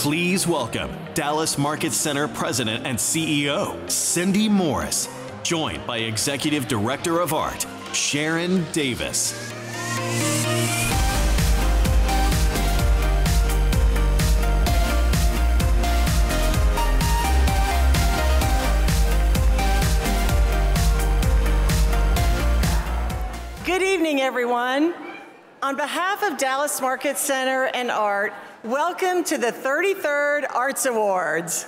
Please welcome Dallas Market Center President and CEO, Cindy Morris, joined by Executive Director of Art, Sharon Davis. Good evening, everyone. On behalf of Dallas Market Center and Art, welcome to the 33rd Arts Awards.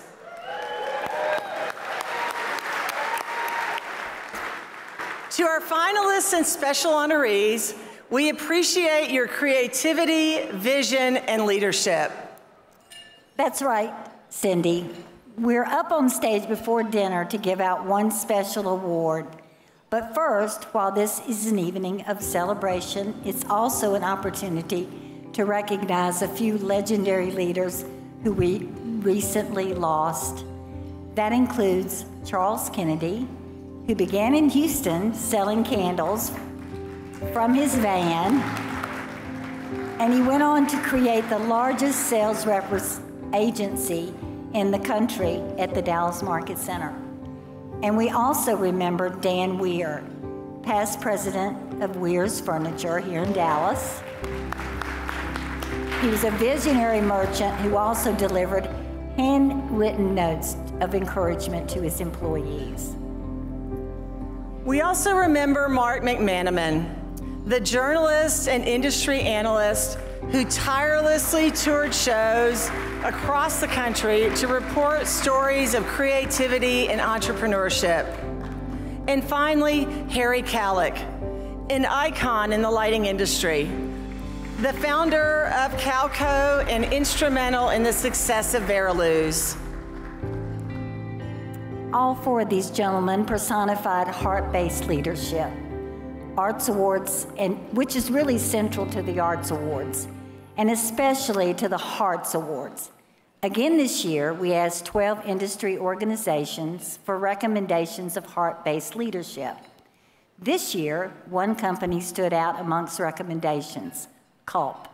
To our finalists and special honorees, we appreciate your creativity, vision, and leadership. That's right, Cindy. We're up on stage before dinner to give out one special award. But first, while this is an evening of celebration, it's also an opportunity to recognize a few legendary leaders who we recently lost. That includes Charles Kennedy, who began in Houston selling candles from his van, and he went on to create the largest sales agency in the country at the Dallas Market Center. And we also remember Dan Weir, past president of Weir's Furniture here in Dallas. He was a visionary merchant who also delivered handwritten notes of encouragement to his employees. We also remember Mark McManaman, the journalist and industry analyst who tirelessly toured shows across the country to report stories of creativity and entrepreneurship. And finally, Harry Kallick, an icon in the lighting industry, the founder of Calco and instrumental in the success of Veriluz. All four of these gentlemen personified heart-based leadership, Arts Awards, which is really central to the Arts Awards, and especially to the Hearts Awards. Again this year, we asked 12 industry organizations for recommendations of heart-based leadership. This year, one company stood out amongst recommendations, Culp.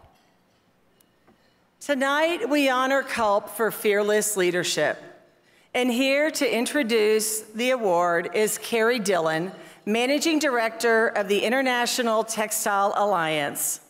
Tonight, we honor Culp for fearless leadership. And here to introduce the award is Carrie Dillon, Managing Director of the International Textile Alliance.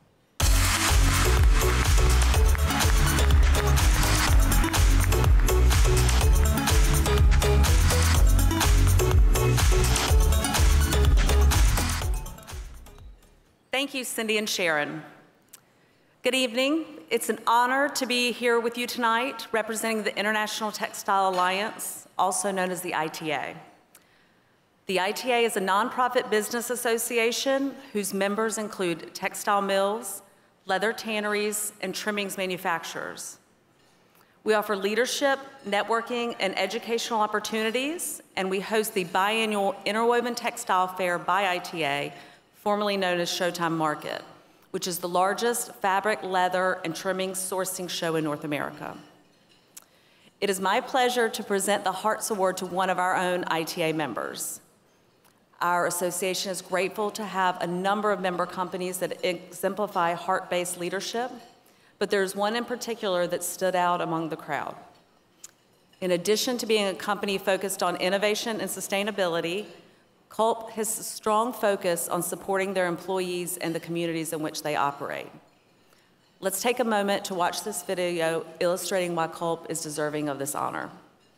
Thank you, Cindy and Sharon. Good evening. It's an honor to be here with you tonight, representing the International Textile Alliance, also known as the ITA. The ITA is a nonprofit business association whose members include textile mills, leather tanneries, and trimmings manufacturers. We offer leadership, networking, and educational opportunities, and we host the biannual Interwoven Textile Fair by ITA, formerly known as Showtime Market, which is the largest fabric, leather, and trimming sourcing show in North America. It is my pleasure to present the Hearts Award to one of our own ITA members. Our association is grateful to have a number of member companies that exemplify heart-based leadership, but there's one in particular that stood out among the crowd. In addition to being a company focused on innovation and sustainability, Culp has a strong focus on supporting their employees and the communities in which they operate. Let's take a moment to watch this video illustrating why Culp is deserving of this honor.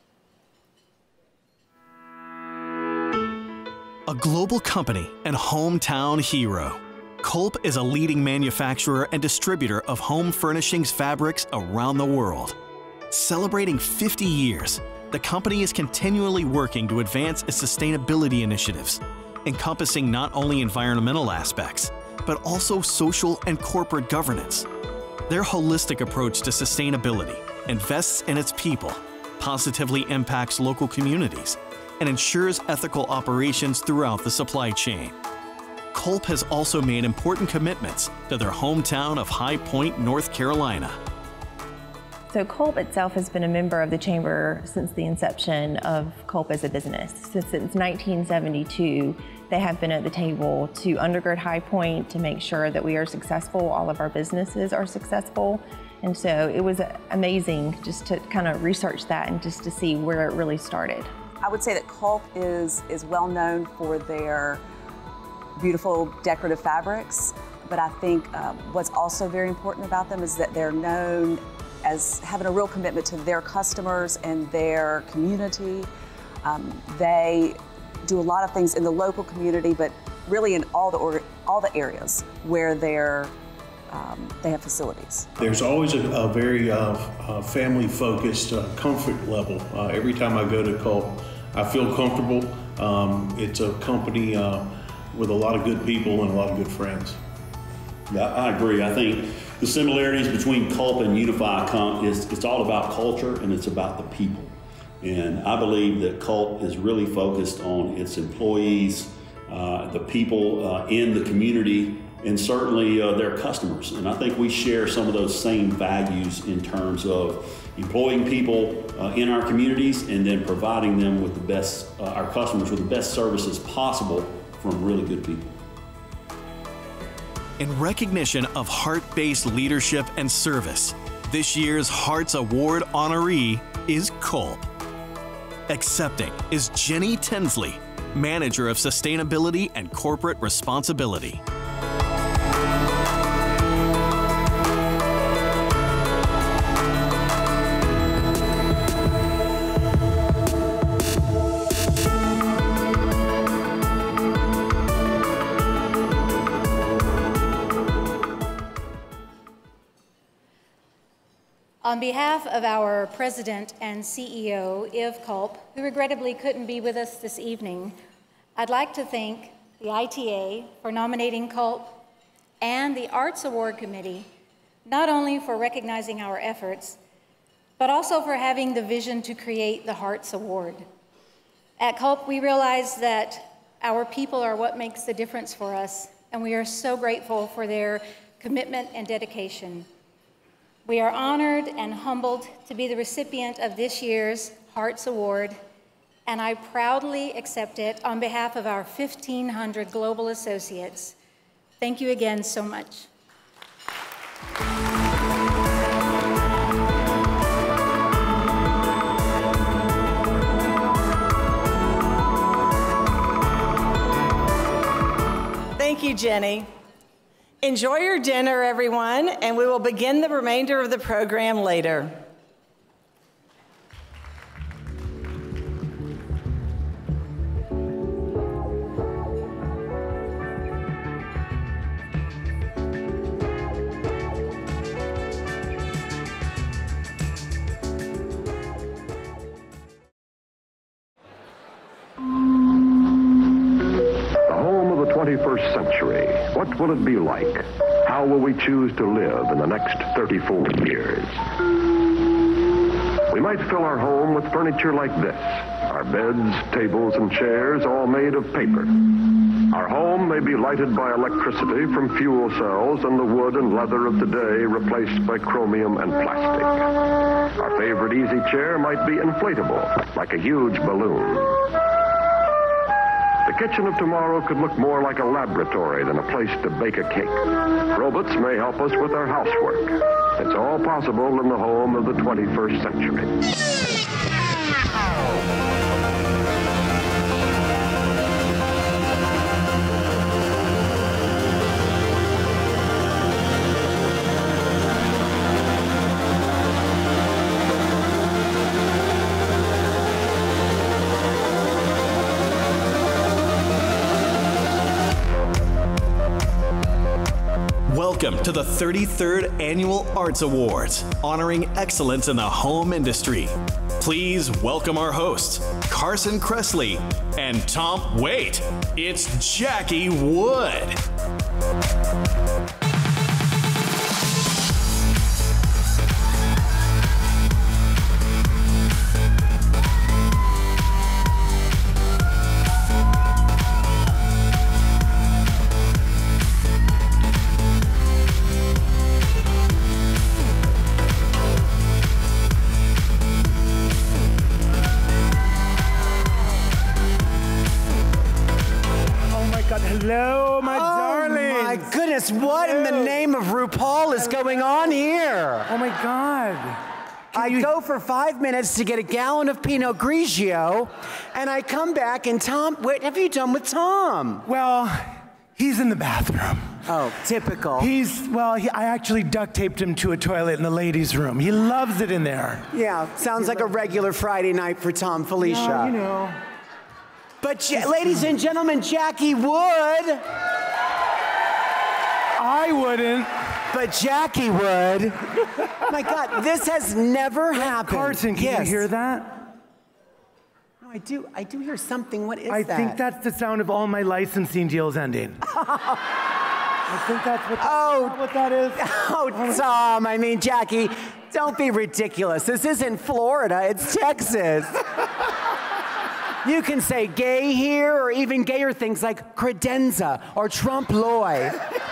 A global company and hometown hero, Culp is a leading manufacturer and distributor of home furnishings fabrics around the world. Celebrating 50 years, the company is continually working to advance its sustainability initiatives, encompassing not only environmental aspects, but also social and corporate governance. Their holistic approach to sustainability invests in its people, positively impacts local communities, and ensures ethical operations throughout the supply chain. Culp has also made important commitments to their hometown of High Point, North Carolina. So Culp itself has been a member of the Chamber since the inception of Culp as a business. Since 1972, they have been at the table to undergird High Point, to make sure that we are successful, all of our businesses are successful, And so it was amazing just to kind of research that and just to see where it really started. I would say that Culp is well known for their beautiful decorative fabrics, but I think what's also very important about them is that they're known as having a real commitment to their customers and their community. They do a lot of things in the local community, but really in all the areas where they have facilities. There's always a very family-focused comfort level. Every time I go to Culp, I feel comfortable. It's a company with a lot of good people and a lot of good friends. Yeah, I agree. I think the similarities between Culp and Unify it's all about culture and it's about the people. And I believe that Culp is really focused on its employees, the people in the community, and certainly their customers. And I think we share some of those same values in terms of employing people in our communities and then providing them with the best, our customers with the best services possible from really good people. In recognition of heart-based leadership and service, this year's Hearts Award honoree is Culp. Accepting is Jenny Tinsley, Manager of Sustainability and Corporate Responsibility. On behalf of our President and CEO, Yves Culp, who regrettably couldn't be with us this evening, I'd like to thank the ITA for nominating Culp and the Arts Award Committee, not only for recognizing our efforts, but also for having the vision to create the Hearts Award. At Culp, we realize that our people are what makes the difference for us, and we are so grateful for their commitment and dedication. We are honored and humbled to be the recipient of this year's Hearts Award, and I proudly accept it on behalf of our 1,500 global associates. Thank you again so much. Thank you, Jenny. Enjoy your dinner, everyone, and we will begin the remainder of the program later. The 21st century. What will it be like? How will we choose to live in the next 34 years? We might fill our home with furniture like this. Our beds, tables, and chairs all made of paper. Our home may be lighted by electricity from fuel cells and the wood and leather of today replaced by chromium and plastic. Our favorite easy chair might be inflatable, like a huge balloon. The kitchen of tomorrow could look more like a laboratory than a place to bake a cake. Robots may help us with our housework. It's all possible in the home of the 21st century. Welcome to the 33rd Annual Arts Awards, honoring excellence in the home industry. Please welcome our hosts, Carson Kressley and Tom Waite. It's Jackie Wood. Hello, my darlings. My goodness. goodness, what in the name of RuPaul is going on here? Oh my God. I go for 5 minutes to get a gallon of Pinot Grigio, and I come back and Tom, what have you done with Tom? Well, he's in the bathroom. Oh, typical. I actually duct taped him to a toilet in the ladies' room. He loves it in there. Yeah, sounds like a regular Friday night for Tom Felicia. Yeah, you know. But ladies and gentlemen, Jackie would. I wouldn't. But Jackie would. My God, this has never happened. Carson, can you hear that? No, I do hear something. What is that? I think that's the sound of all my licensing deals ending. I think that's what that is. Oh, Tom, I mean, Jackie, don't be ridiculous. This isn't Florida, it's Texas. You can say gay here, or even gayer things like credenza or trompe l'oeil.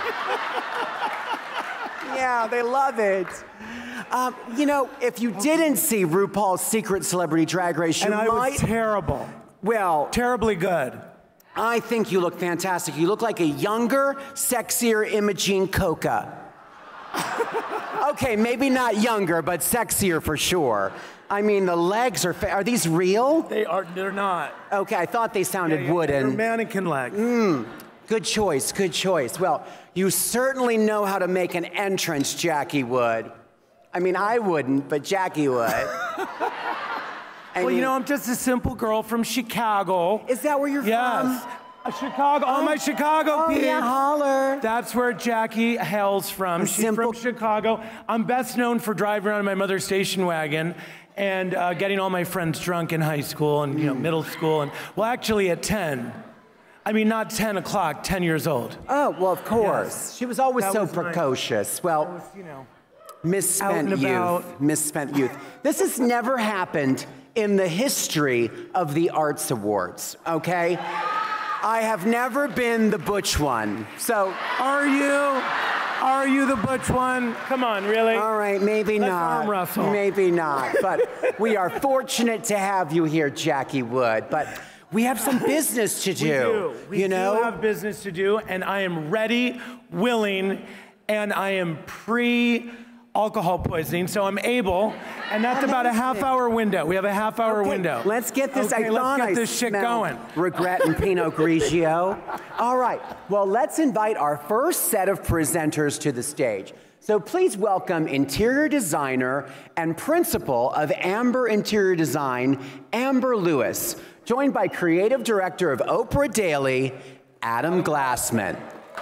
Yeah, they love it. You know, if you didn't see RuPaul's Secret Celebrity Drag Race, you might... was terrible. Well... Terribly good. I think you look fantastic. You look like a younger, sexier Imogene Coca. Okay, maybe not younger, but sexier for sure. I mean, the legs are these real? They're not. Okay, I thought they sounded wooden. They're mannequin legs. Good choice, good choice. Well, you certainly know how to make an entrance, Jackie would. I mean, I wouldn't, but Jackie would. Well, you know, I'm just a simple girl from Chicago. Is that where you're from? Yes. Chicago, all my Chicago peeps. Yeah, holler. That's where Jackie hails from. She's from Chicago. I'm best known for driving around in my mother's station wagon and getting all my friends drunk in high school and middle school. And well, actually at 10. I mean, not 10 o'clock, 10 years old. Oh, well, of course. Yes. She was always so precocious. Well, was, misspent youth. Misspent youth. This has never happened in the history of the Arts Awards, okay? I have never been the butch one, so... Are you the butch one? Come on, really? All right, maybe Let's not. arm wrestle. Maybe not, but we are fortunate to have you here, Jackie Wood, but we have some business to do. We do have business to do, and I am ready, willing, and I am pre-alcohol poisoning, so I'm able, and that's about a half-hour window. We have a half-hour window. Let's get this. Okay, let's get this shit going. Regret and Pinot Grigio. All right. Well, let's invite our first set of presenters to the stage. So please welcome interior designer and principal of Amber Interior Design, Amber Lewis, joined by creative director of Oprah Daily, Adam Glassman.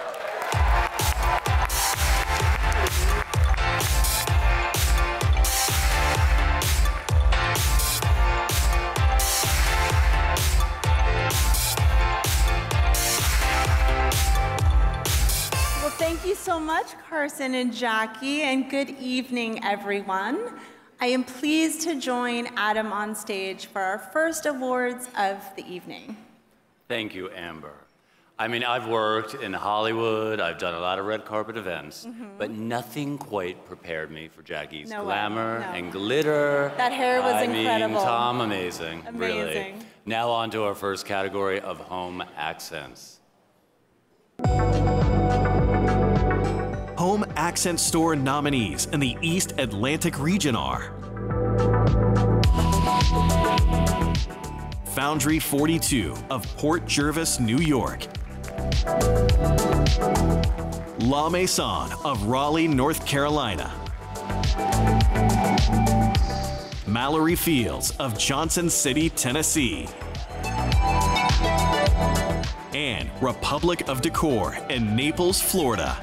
Thank you so much, Carson and Jackie, and good evening, everyone. I am pleased to join Adam on stage for our first awards of the evening. Thank you, Amber. I mean, I've worked in Hollywood, I've done a lot of red carpet events, but nothing quite prepared me for Jackie's glamour and glitter. That hair was incredible. I mean, Tom, amazing, really. Amazing. Now on to our first category of home accents. Home accent store nominees in the East Atlantic region are Foundry 42 of Port Jervis, New York, La Maison of Raleigh, North Carolina, Mallory Fields of Johnson City, Tennessee, and Republic of Decor in Naples, Florida.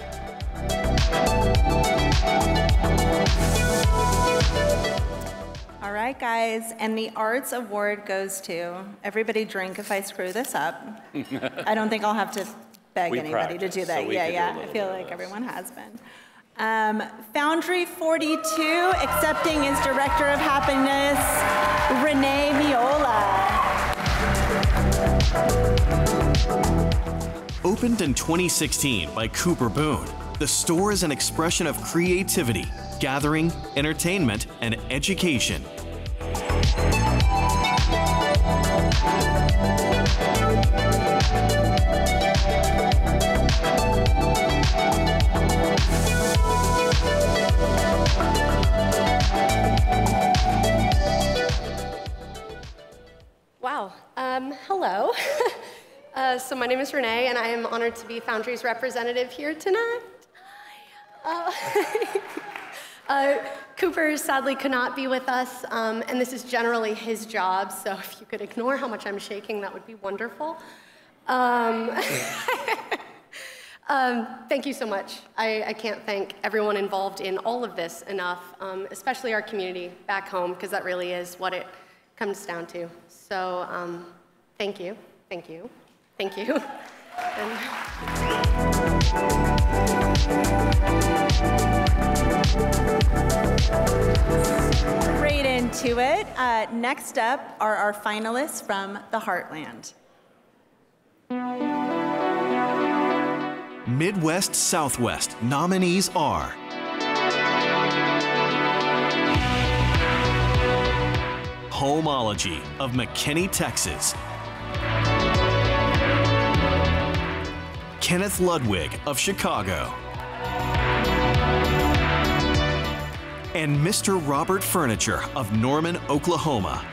All right, guys, and the Arts Award goes to, everybody drink if I screw this up. I don't think I'll have to beg anybody to do that. I feel like everyone has been. Foundry 42, accepting is Director of Happiness, Renee Miola. Opened in 2016 by Cooper Boone, the store is an expression of creativity, gathering, entertainment, and education. Wow. Hello. So my name is Renee, and I am honored to be Foundry's representative here tonight. Cooper sadly could not be with us, and this is generally his job, so if you could ignore how much I'm shaking, that would be wonderful. Thank you so much. I can't thank everyone involved in all of this enough, especially our community back home, because that really is what it comes down to. So thank you, thank you, thank you. Right into it. Next up are our finalists from the Heartland. Midwest Southwest nominees are Homology of McKinney, Texas. Kenneth Ludwig of Chicago. And Mr. Robert Furniture of Norman, Oklahoma.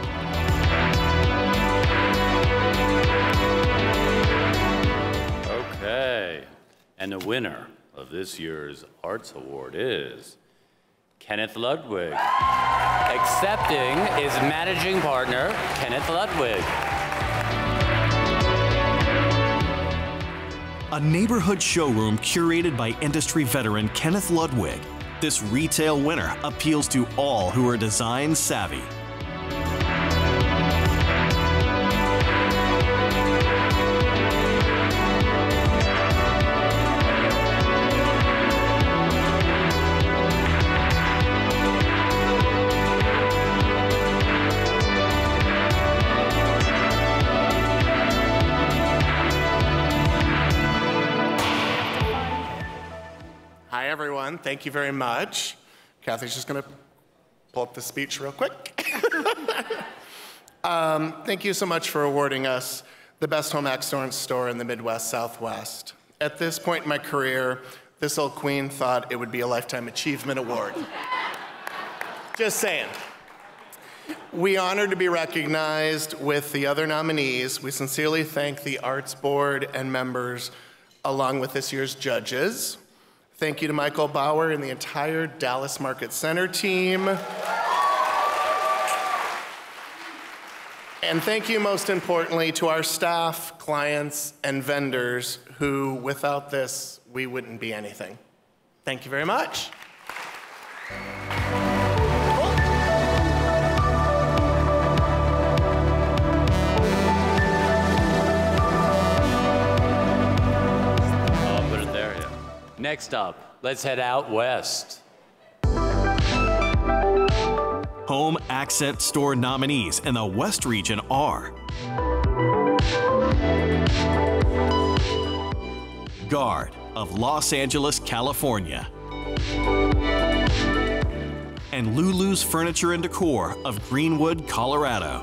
Okay, and the winner of this year's Arts Award is Kenneth Ludwig. Accepting is managing partner Kenneth Ludwig. A neighborhood showroom curated by industry veteran Kenneth Ludwig. This retail winner appeals to all who are design savvy. Hi, everyone. Thank you very much. Kathy's just going to pull up the speech real quick. Thank you so much for awarding us the best home excellence store in the Midwest Southwest. At this point in my career, this old queen thought it would be a Lifetime Achievement Award. Just saying. We honored to be recognized with the other nominees. We sincerely thank the Arts Board and members, along with this year's judges. Thank you to Michael Bauer and the entire Dallas Market Center team. And thank you most importantly to our staff, clients, and vendors who, without this, we wouldn't be anything. Thank you very much. Next up, let's head out west. Home accent store nominees in the West region are Guard of Los Angeles, California, and Lulu's Furniture and Decor of Greenwood, Colorado.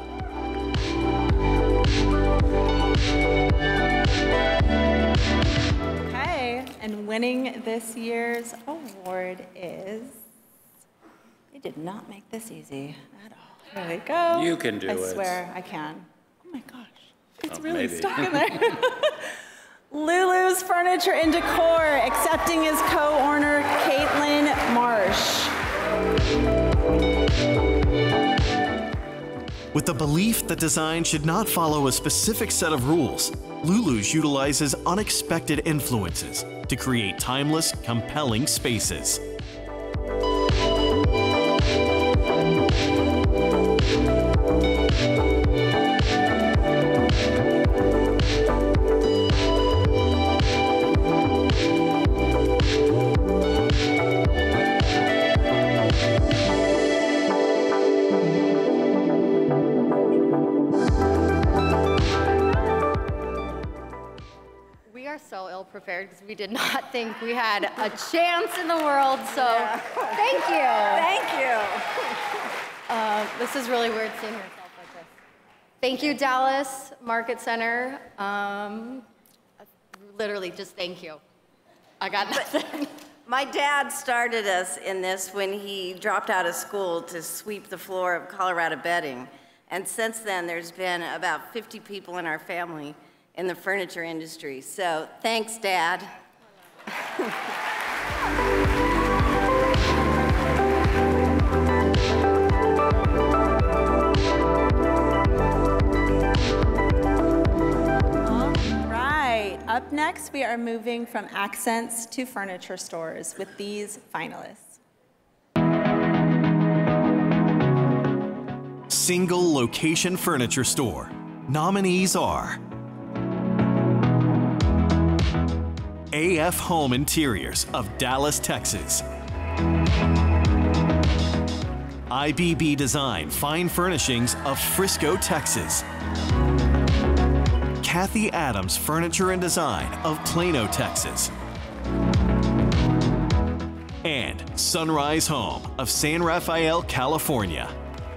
And winning this year's award is, they did not make this easy at all. Here we go. You can do it. I swear I can. Oh my gosh, it's really maybe. stuck in there. Lulu's Furniture and Decor, accepting his co-owner, Caitlin Marsh. With the belief that design should not follow a specific set of rules, Lulu's utilizes unexpected influences to create timeless, compelling spaces. So ill prepared because we did not think we had a chance in the world. So thank you. Thank you. This is really weird seeing yourself like this. Thank you, Dallas Market Center. Literally, just thank you. I got nothing. My dad started us in this when he dropped out of school to sweep the floor of Colorado Bedding. And since then, there's been about 50 people in our family in the furniture industry. So thanks, Dad. Up next, we are moving from accents to furniture stores with these finalists. Single location furniture store. Nominees are AF Home Interiors of Dallas, Texas. IBB Design Fine Furnishings of Frisco, Texas. Kathy Adams Furniture and Design of Plano, Texas. And Sunrise Home of San Rafael, California.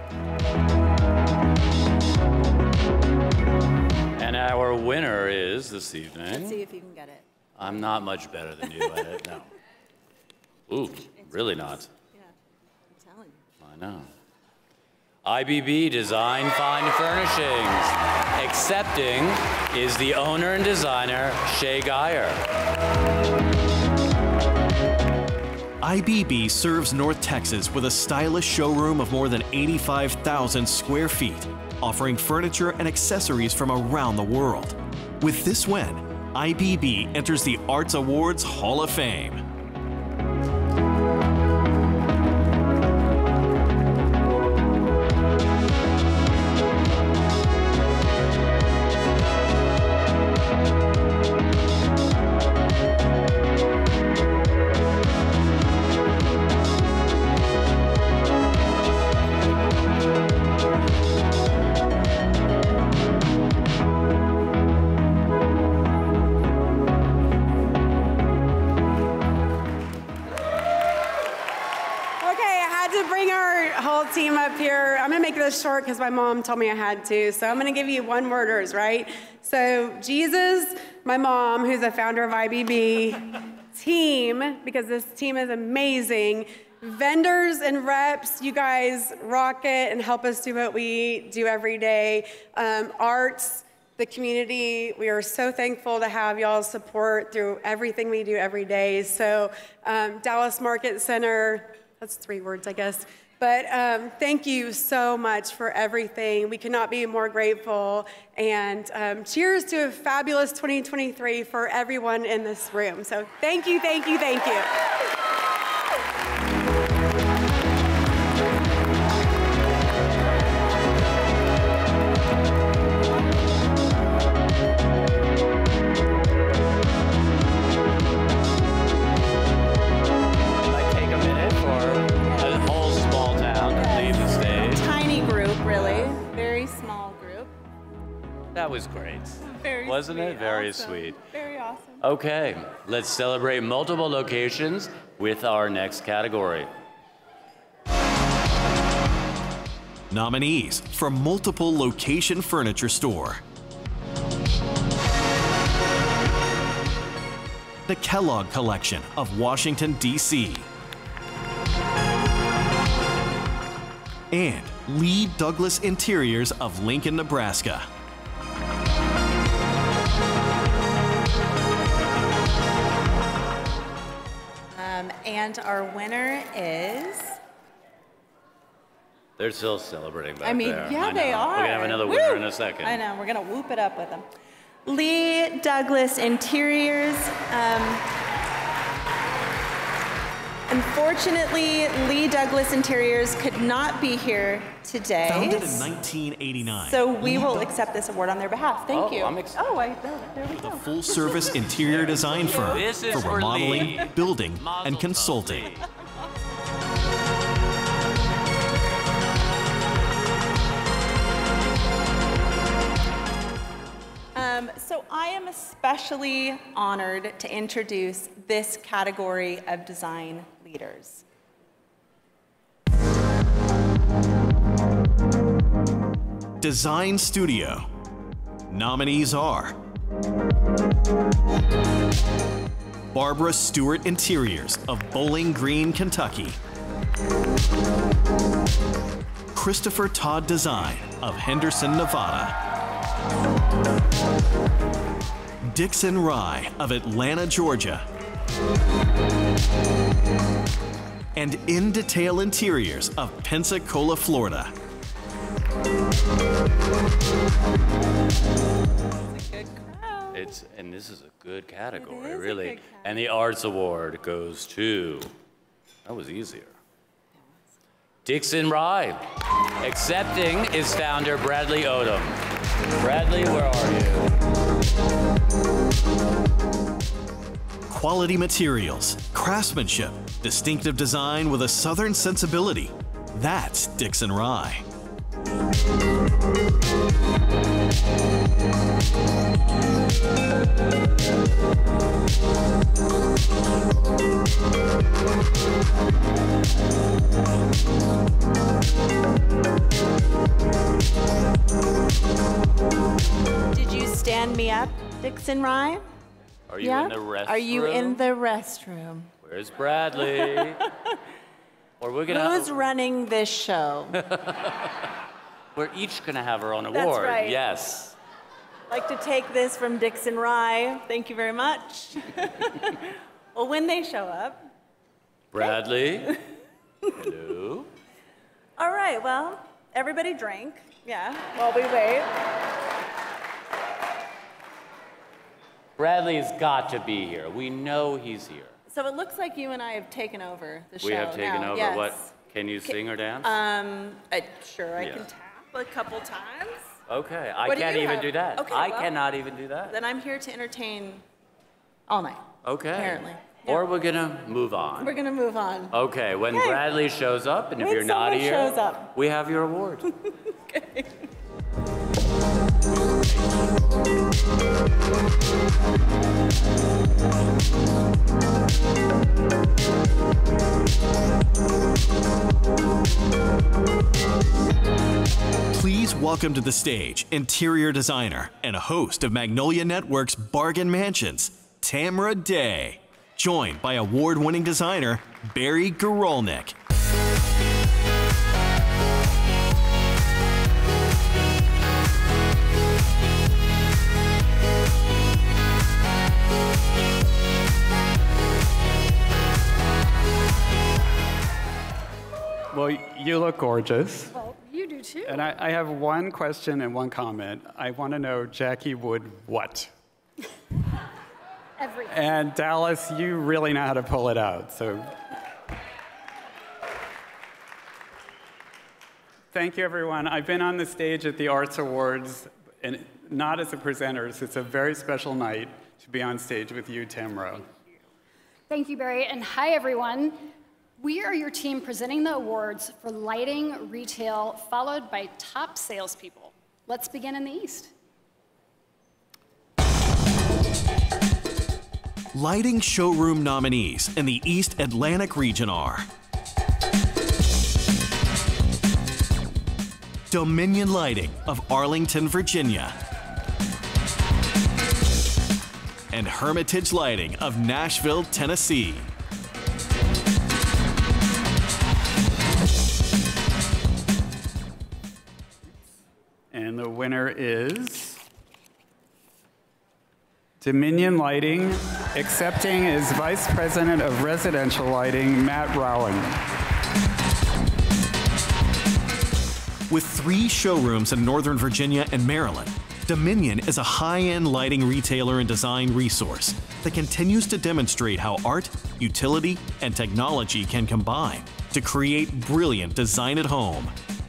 And our winner is this evening. Let's see if you can get it. I'm not much better than you at it, no. Ooh, really not. Yeah, I'm telling you. I know. IBB Design Fine Furnishings. Accepting is the owner and designer, Shay Geyer. IBB serves North Texas with a stylish showroom of more than 85,000 square feet, offering furniture and accessories from around the world. With this win, IBB enters the Arts Awards Hall of Fame. Team up here. I'm gonna make this short because my mom told me I had to. So I'm gonna give you one-worders, right? So Jesus, my mom, who's the founder of IBB, team, because this team is amazing. Vendors and reps, you guys rock it and help us do what we do every day. Arts, the community, we are so thankful to have y'all's support through everything we do every day. So Dallas Market Center, that's 3 words, I guess. But thank you so much for everything. We cannot be more grateful. And cheers to a fabulous 2023 for everyone in this room. So thank you, thank you, thank you. That was great. Wasn't sweet. it? Very awesome. sweet. Very awesome. Okay, let's celebrate multiple locations with our next category. Nominees for multiple location furniture store. The Kellogg Collection of Washington, D.C. And Lee Douglas Interiors of Lincoln, Nebraska. And our winner is... They're still celebrating back there. I mean, yeah, they are. We're going to have another winner in a second. I know, we're going to whoop it up with them. Lee Douglas Interiors. Unfortunately, Lee Douglas Interiors could not be here today. Founded in 1989. So we will accept this award on their behalf. Thank you. I'm excited. There we go. The full-service interior design firm This is for for remodeling, Lee. building, Mazel and tov, consulting. Lee. So I am especially honored to introduce this category of design leaders. Design Studio. Nominees are Barbara Stewart Interiors of Bowling Green, Kentucky. Christopher Todd Design of Henderson, Nevada. Dixon Rye of Atlanta, Georgia. And In Detail Interiors of Pensacola, Florida. And this is a good category, really. And the Arts Award goes to, that was easier. Dixon Rye. Accepting is founder Bradley Odom. Bradley, where are you? Quality materials, craftsmanship, distinctive design with a Southern sensibility. That's Dixon Rye. Did you stand me up, Dixon Rye? Are you in the restroom? Are you in the restroom? Where's Bradley? Or we're gonna. Who's running this show? We're each gonna have our own award. That's right. Yes. I'd like to take this from Dixon Rye. Thank you very much. Well, when they show up. Bradley. Hello. All right, well, everybody drink. Yeah, while we wait. Bradley's got to be here. We know he's here. So it looks like you and I have taken over the show. We have taken now. over. Yes. What? Can you sing or dance? Sure, I can tap a couple times. Okay, I What do can't you even have? do that. Okay, I well, cannot even do that. Then I'm here to entertain all night. Okay. Apparently. Or we're gonna move on. We're gonna move on. Okay, when Okay. Bradley shows up, and if When you're not someone here, shows up. we have your award. Okay. Please welcome to the stage interior designer and host of Magnolia Network's Bargain Mansions, Tamra Day, joined by award-winning designer Barry Gurolnik. Well, you look gorgeous. Well, you do too. And I have one question and one comment. I want to know, Jackie Wood, what? Everything. And Dallas, you really know how to pull it out. So thank you, everyone. I've been on the stage at the Arts Awards, and not as a presenter, so it's a very special night to be on stage with you, Tamra. Thank you, Barry. And hi, everyone. We are your team presenting the awards for lighting, retail, followed by top salespeople. Let's begin in the East. Lighting showroom nominees in the East Atlantic region are Dominion Lighting of Arlington, Virginia, and Hermitage Lighting of Nashville, Tennessee. And the winner is Dominion Lighting. Accepting is Vice President of Residential Lighting, Matt Rowan. With 3 showrooms in Northern Virginia and Maryland, Dominion is a high-end lighting retailer and design resource that continues to demonstrate how art, utility, and technology can combine to create brilliant design at home.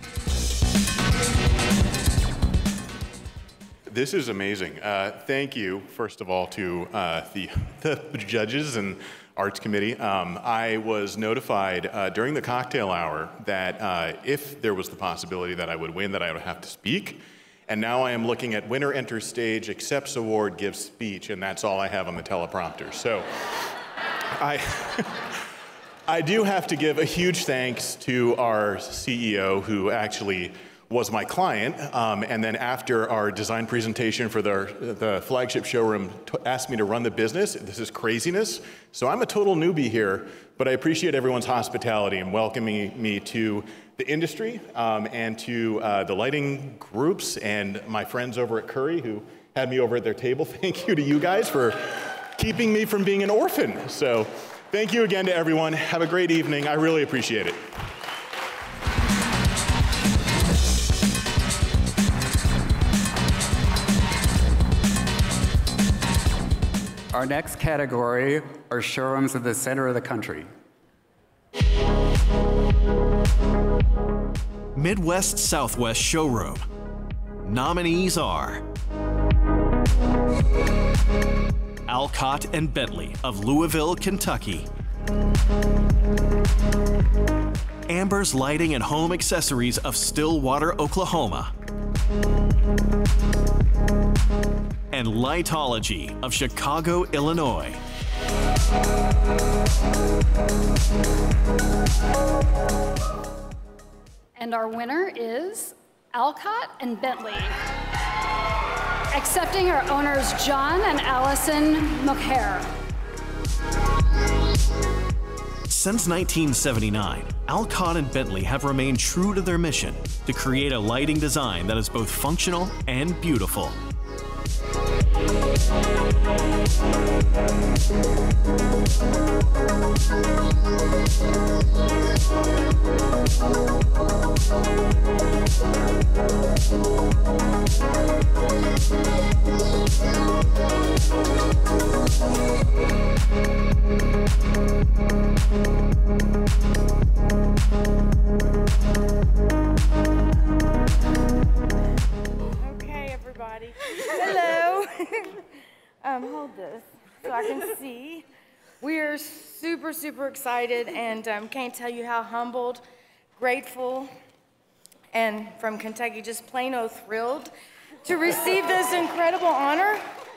This is amazing. Thank you, first of all, to the judges and Arts Committee. I was notified during the cocktail hour that if there was the possibility that I would win, that I would have to speak. And now I am looking at winner enters stage, accepts award, gives speech, and that's all I have on the teleprompter. So I do have to give a huge thanks to our CEO, who actually was my client, and then after our design presentation for the flagship showroom, asked me to run the business. This is craziness. So I'm a total newbie here, but I appreciate everyone's hospitality and welcoming me to the industry and to the lighting groups and my friends over at Curry who had me over at their table. Thank you to you guys for keeping me from being an orphan. So thank you again to everyone. Have a great evening. I really appreciate it. Our next category are showrooms in the center of the country. Midwest Southwest Showroom. Nominees are Alcott and Bentley of Louisville, Kentucky. Amber's Lighting and Home Accessories of Stillwater, Oklahoma. And Lightology of Chicago, Illinois. And our winner is Alcott and Bentley. Accepting our owners John and Allison McHare. Since 1979, Alcott and Bentley have remained true to their mission to create a lighting design that is both functional and beautiful. Okay, everybody. Hello. Hold this so I can see. We are super, super excited and can't tell you how humbled, grateful, and from Kentucky, just plain old thrilled to receive this incredible honor.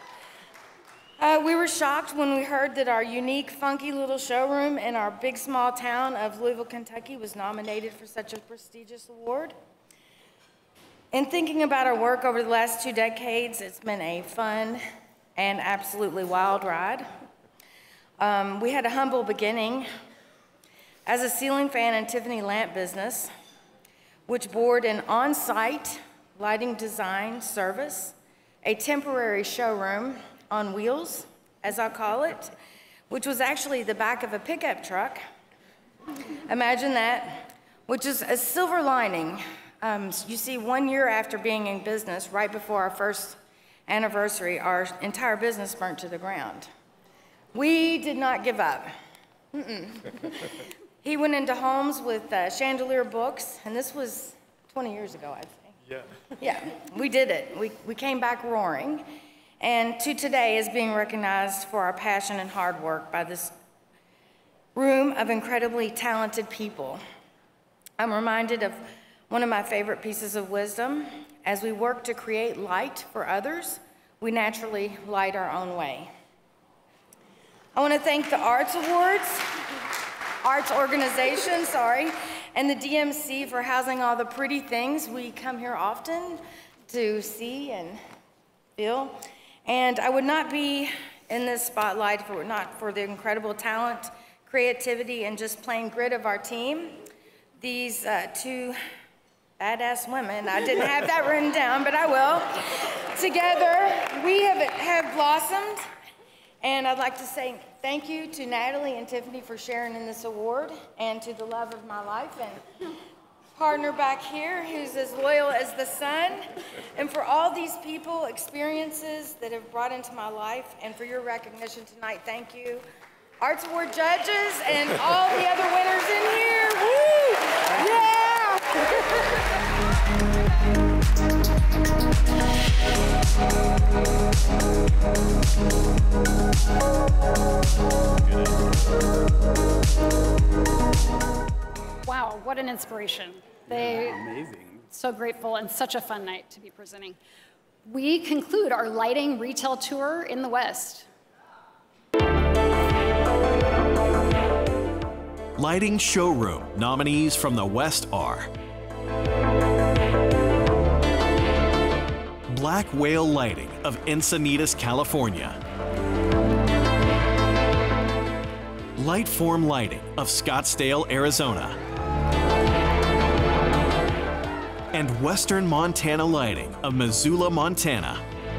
We were shocked when we heard that our unique, funky little showroom in our big, small town of Louisville, Kentucky was nominated for such a prestigious award. In thinking about our work over the last 2 decades, it's been a fun and absolutely wild ride. We had a humble beginning as a ceiling fan and Tiffany lamp business, which bore an on-site lighting design service, a temporary showroom on wheels, as I call it, which was actually the back of a pickup truck. Imagine that, which is a silver lining. You see, 1 year after being in business, right before our first anniversary, our entire business burnt to the ground. We did not give up. He went into homes with chandelier books, and this was 20 years ago, I'd say. Yeah. Yeah, we did it. We came back roaring, and to today is being recognized for our passion and hard work by this room of incredibly talented people. I'm reminded of one of my favorite pieces of wisdom. As we work to create light for others, we naturally light our own way. I want to thank the Arts Organization, and the DMC for housing all the pretty things we come here often to see and feel. And I would not be in this spotlight if it were not for the incredible talent, creativity, and just plain grit of our team. These two badass women, I didn't have that written down, but I will. Together, we have blossomed, and I'd like to say thank you to Natalie and Tiffany for sharing in this award, and to the love of my life and partner back here who's as loyal as the sun, and for all these people, experiences that have brought into my life, and for your recognition tonight, thank you. Arts Award judges and all the other winners in here, woo! Yeah! Wow, what an inspiration. Amazing. So grateful and such a fun night to be presenting. We conclude our lighting retail tour in the West. Lighting Showroom nominees from the West are Black Whale Lighting of Encinitas, California. Lightform Lighting of Scottsdale, Arizona. and Western Montana Lighting of Missoula, Montana.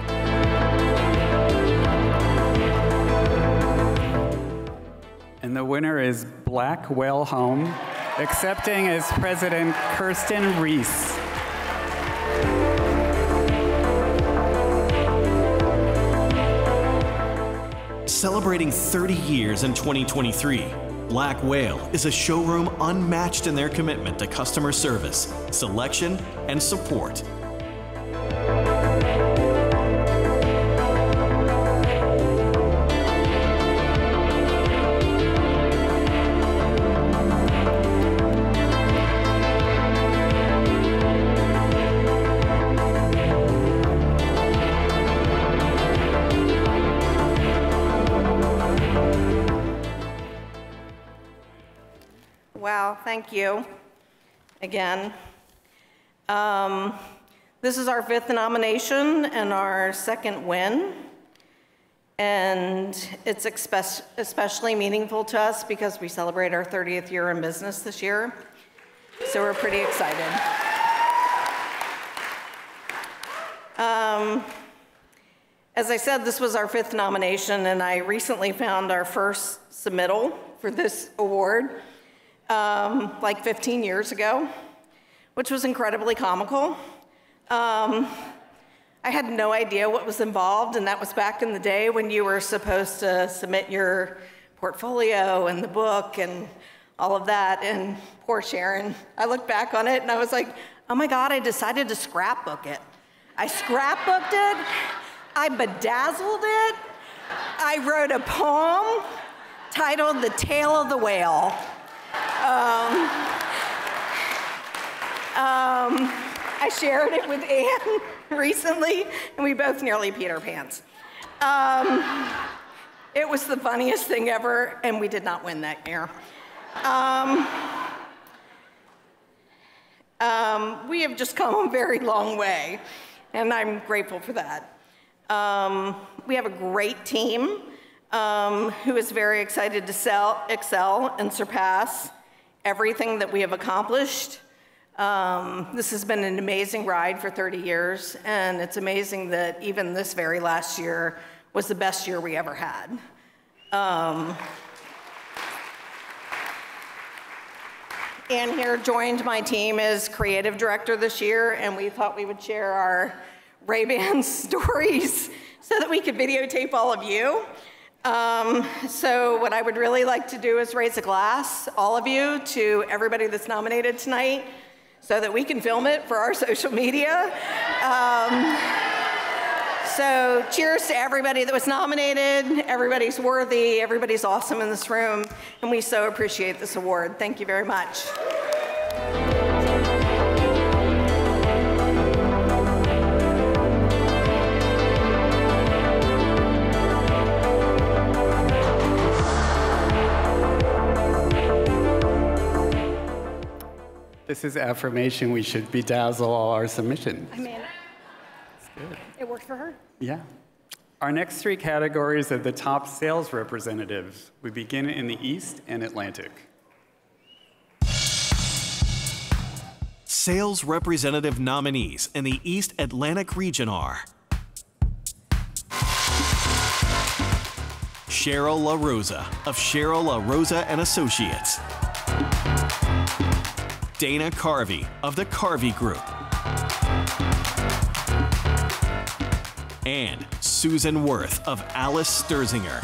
And the winner is Black Whale Home, accepting is President Kirsten Reese. Celebrating 30 years in 2023, Black Whale is a showroom unmatched in their commitment to customer service, selection, and support. Wow, thank you again. This is our 5th nomination and our 2nd win. And it's especially meaningful to us because we celebrate our 30th year in business this year. So we're pretty excited. As I said, this was our 5th nomination, and I recently found our first submittal for this award like 15 years ago, which was incredibly comical. I had no idea what was involved, and that was back in the day when you were supposed to submit your portfolio and the book and all of that, and poor Sharon. I looked back on it and I was like, oh my God, I decided to scrapbook it. I scrapbooked it, I bedazzled it, I wrote a poem titled The Tale of the Whale. I shared it with Anne recently, and we both nearly peed our pants. It was the funniest thing ever, and we did not win that year. We have just come a very long way, and I'm grateful for that. We have a great team who is very excited to excel and surpass everything that we have accomplished. This has been an amazing ride for 30 years, and it's amazing that even this very last year was the best year we ever had. Anne here joined my team as creative director this year, and we thought we would share our Ray-Ban stories so that we could videotape all of you. So what I would really like to do is raise a glass, all of you, to everybody that's nominated tonight so that we can film it for our social media. So cheers to everybody that was nominated. Everybody's worthy, everybody's awesome in this room, and we so appreciate this award. Thank you very much. This is affirmation we should bedazzle all our submissions. I mean, Good. it worked for her. Yeah. Our next 3 categories are the top sales representatives. We begin in the East and Atlantic. Sales representative nominees in the East Atlantic region are Cheryl La Rosa of Cheryl La Rosa and Associates, Dana Carvey of the Carvey Group, and Susan Worth of Alice Sturzinger.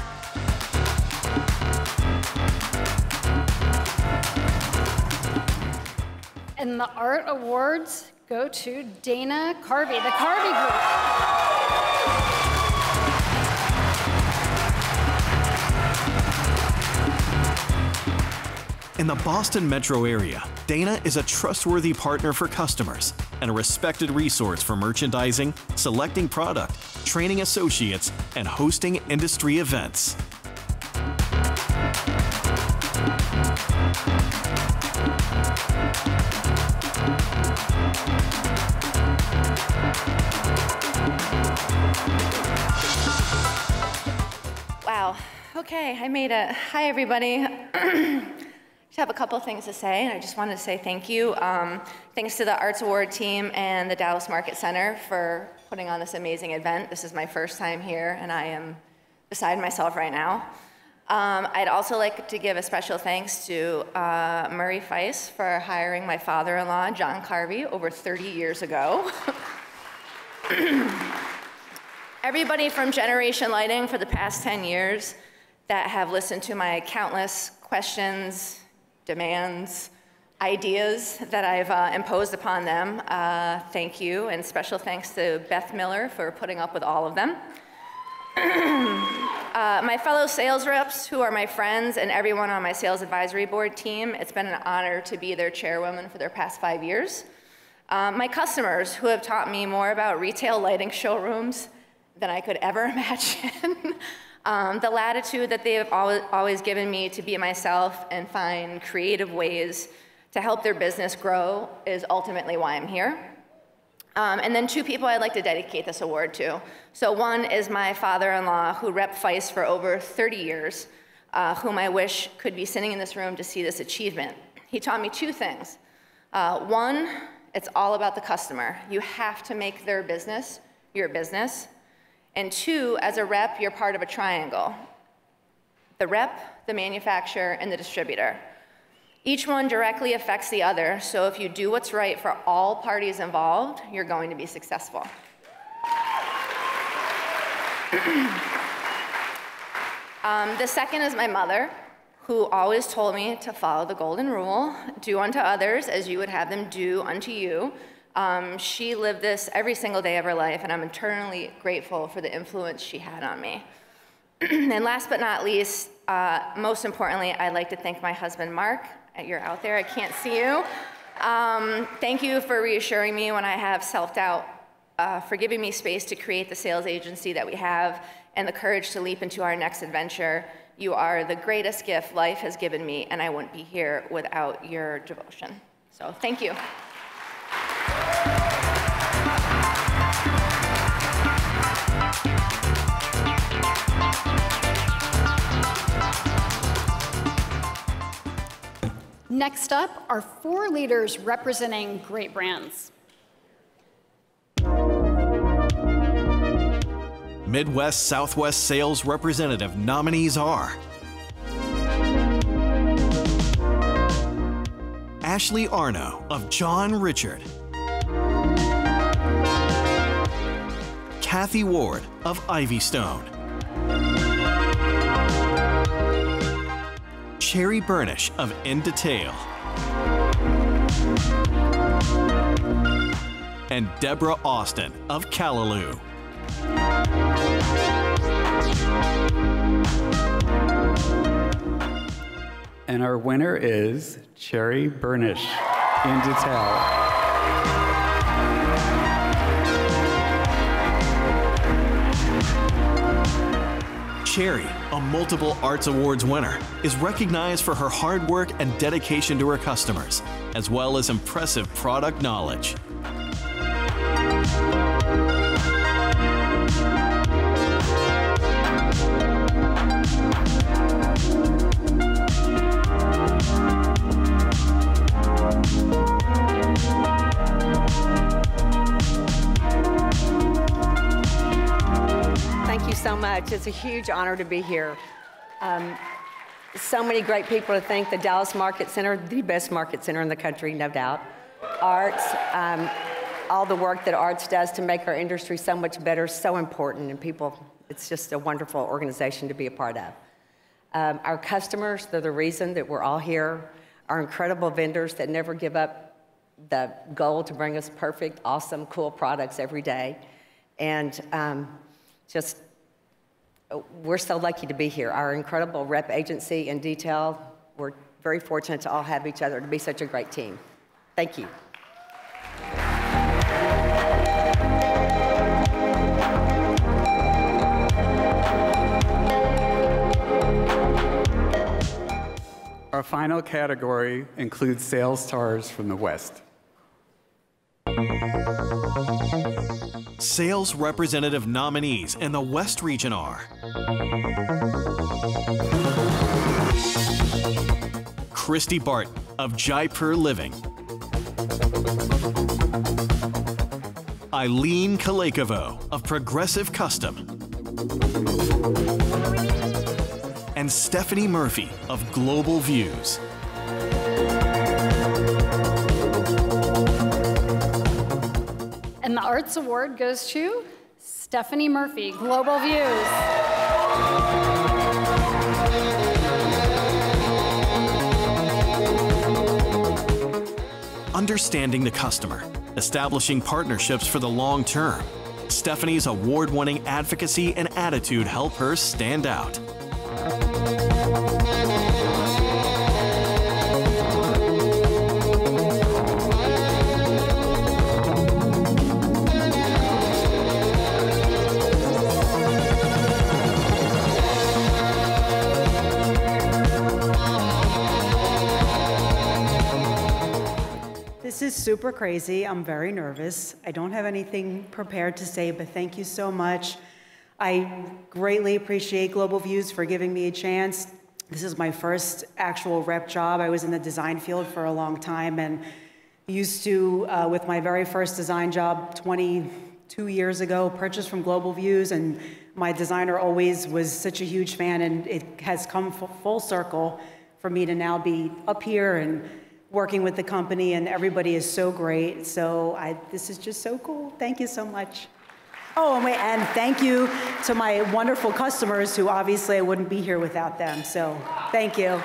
And the art awards go to Dana Carvey, the Carvey Group. In the Boston metro area, Dana is a trustworthy partner for customers and a respected resource for merchandising, selecting product, training associates, and hosting industry events. Wow. Okay, I made it. Hi, everybody. just have a couple of things to say, and I just wanted to say thank you. Thanks to the Arts Award team and the Dallas Market Center for putting on this amazing event. This is my first time here, and I am beside myself right now. I'd also like to give a special thanks to Murray Feist for hiring my father-in-law, John Carvey, over 30 years ago. Everybody from Generation Lighting for the past 10 years that have listened to my countless questions, demands, ideas that I've imposed upon them, thank you, and special thanks to Beth Miller for putting up with all of them. My fellow sales reps who are my friends and everyone on my sales advisory board team, it's been an honor to be their chairwoman for their past 5 years. My customers who have taught me more about retail lighting showrooms than I could ever imagine. The latitude that they have always given me to be myself and find creative ways to help their business grow is ultimately why I'm here. And then 2 people I'd like to dedicate this award to. So one is my father-in-law who rep Feist for over 30 years, whom I wish could be sitting in this room to see this achievement. He taught me 2 things. One, it's all about the customer. You have to make their business your business. And 2, as a rep, you're part of a triangle. The rep, the manufacturer, and the distributor. Each one directly affects the other, so if you do what's right for all parties involved, you're going to be successful. The second is my mother, who always told me to follow the golden rule, do unto others as you would have them do unto you. She lived this every single day of her life, and I'm eternally grateful for the influence she had on me. And last but not least, most importantly, I'd like to thank my husband, Mark. You're out there, I can't see you. Thank you for reassuring me when I have self-doubt, for giving me space to create the sales agency that we have, and the courage to leap into our next adventure. You are the greatest gift life has given me, and I wouldn't be here without your devotion. So thank you. Next up are 4 leaders representing great brands. Midwest Southwest Sales Representative nominees are Ashley Arno of John Richard, Kathy Ward of Ivy Stone, Cherry Burnish of In Detail, and Deborah Austin of Callaloo. And our winner is Cherry Burnish, In Detail. Cherry, a multiple Arts Awards winner, is recognized for her hard work and dedication to her customers, as well as impressive product knowledge. Thank you so much. It's a huge honor to be here. So many great people to thank. The Dallas Market Center, the best market center in the country, no doubt. Arts, all the work that Arts does to make our industry so much better, so important, and people, it's just a wonderful organization to be a part of. Our customers, they're the reason that we're all here. Our incredible vendors that never give up the goal to bring us perfect, awesome, cool products every day. And we're so lucky to be here. Our incredible rep agency In Detail, we're very fortunate to all have each other, to be such a great team. Thank you. Our final category includes sales stars from the West. Sales representative nominees in the West region are Christy Barton of Jaipur Living, Eileen Kalekovo of Progressive Custom, and Stephanie Murphy of Global Views. And the Arts Award goes to Stephanie Murphy, Global Views. Understanding the customer, establishing partnerships for the long term. Stephanie's award-winning advocacy and attitude help her stand out. This is super crazy. I'm very nervous. I don't have anything prepared to say, but thank you so much. I greatly appreciate Global Views for giving me a chance. This is my first actual rep job. I was in the design field for a long time and used to, with my very first design job 22 years ago, purchase from Global Views, and my designer always was such a huge fan, and it has come full circle for me to now be up here and working with the company, and everybody is so great. So this is just so cool. Thank you so much. Oh, and thank you to my wonderful customers who obviously I wouldn't be here without them. So thank you.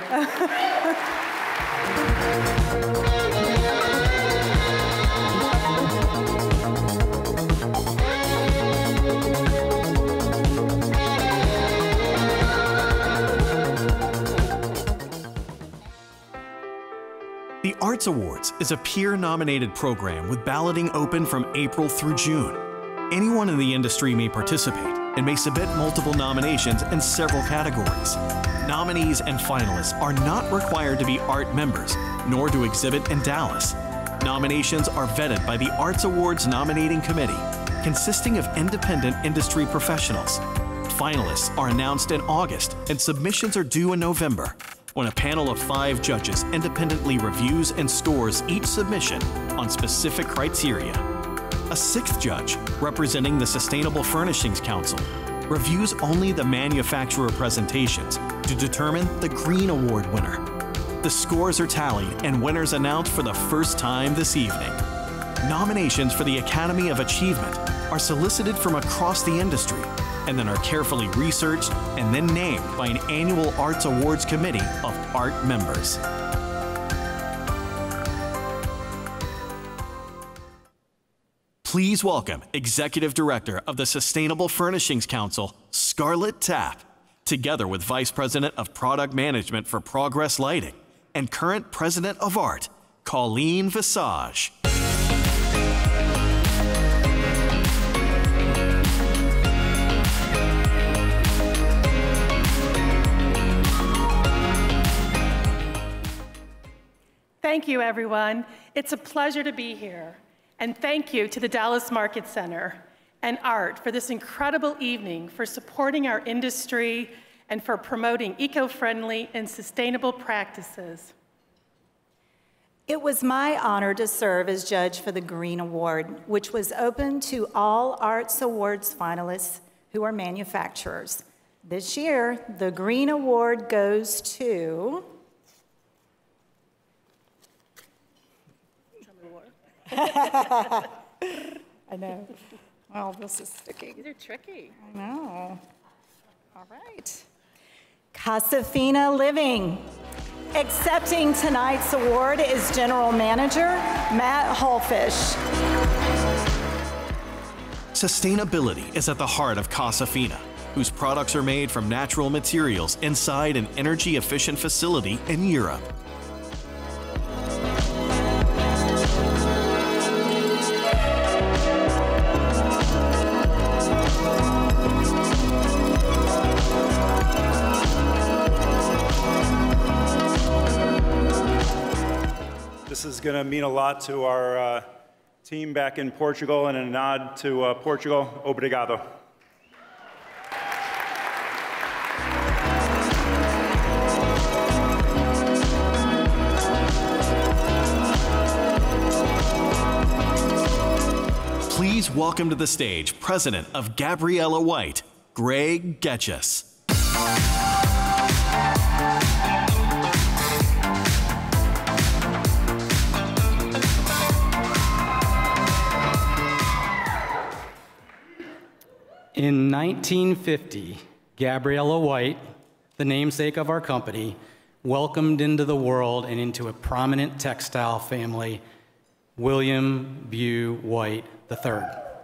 The Arts Awards is a peer-nominated program with balloting open from April through June. Anyone in the industry may participate and may submit multiple nominations in several categories. Nominees and finalists are not required to be art members, nor to exhibit in Dallas. Nominations are vetted by the Arts Awards Nominating Committee, consisting of independent industry professionals. Finalists are announced in August, and submissions are due in November, when a panel of 5 judges independently reviews and scores each submission on specific criteria. A 6th judge, representing the Sustainable Furnishings Council, reviews only the manufacturer presentations to determine the Green Award winner. The scores are tallied and winners announced for the first time this evening. Nominations for the Academy of Achievement are solicited from across the industry and then are carefully researched and then named by an annual Arts Awards committee of art members. Please welcome Executive Director of the Sustainable Furnishings Council, Scarlett Tapp, together with Vice President of Product Management for Progress Lighting and current President of Art, Colleen Visage. Thank you, everyone. It's a pleasure to be here. And thank you to the Dallas Market Center and ART for this incredible evening, for supporting our industry and for promoting eco-friendly and sustainable practices. It was my honor to serve as judge for the Green Award, which was open to all Arts Awards finalists who are manufacturers. This year, the Green Award goes to I know. Well, this is sticky. These are tricky. I know. All right. Casafina Living. Accepting tonight's award is General Manager Matt Holfish. Sustainability is at the heart of Casafina, whose products are made from natural materials inside an energy-efficient facility in Europe. This is going to mean a lot to our team back in Portugal, and a nod to Portugal. Obrigado. Please welcome to the stage President of Gabriella White, Greg Getchus. In 1950, Gabriella White, the namesake of our company, welcomed into the world and into a prominent textile family, William Bew White III.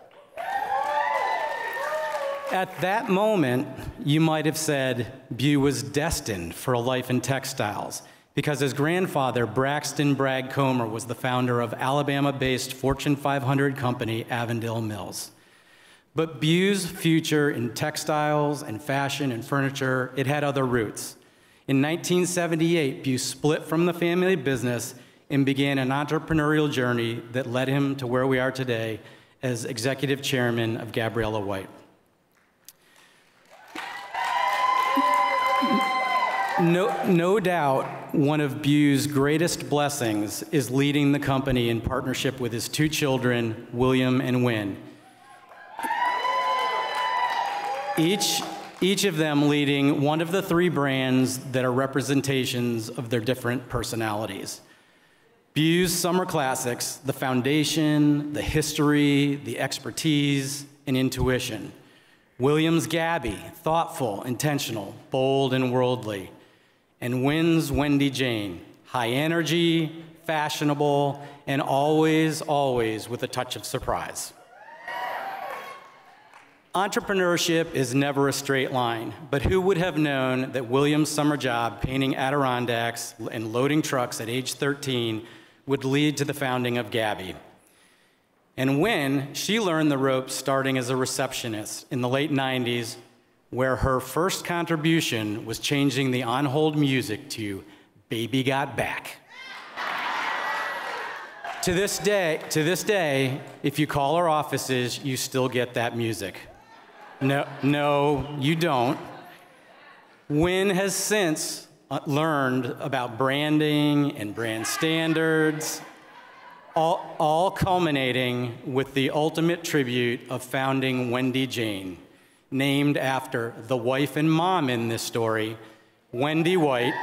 At that moment, you might have said Bew was destined for a life in textiles because his grandfather, Braxton Bragg Comer, was the founder of Alabama-based Fortune 500 company, Avondale Mills. But Bew's future in textiles and fashion and furniture, it had other roots. In 1978, Bew split from the family business and began an entrepreneurial journey that led him to where we are today as executive chairman of Gabriella White. No doubt, one of Bew's greatest blessings is leading the company in partnership with his two children, William and Wynn. Each of them leading one of the three brands that are representations of their different personalities. Bew's Summer Classics, the foundation, the history, the expertise, and intuition. William's Gabby, thoughtful, intentional, bold, and worldly. And Wynn's Wendy Jane, high energy, fashionable, and always, always with a touch of surprise. Entrepreneurship is never a straight line, but who would have known that William's summer job painting Adirondacks and loading trucks at age 13 would lead to the founding of Gabby. And Wynn, she learned the ropes starting as a receptionist in the late 90s, where her first contribution was changing the on-hold music to Baby Got Back. To this day, if you call our offices, you still get that music. No, you don't. Wynn has since learned about branding and brand standards, all culminating with the ultimate tribute of founding Wendy Jane, named after the wife and mom in this story, Wendy White,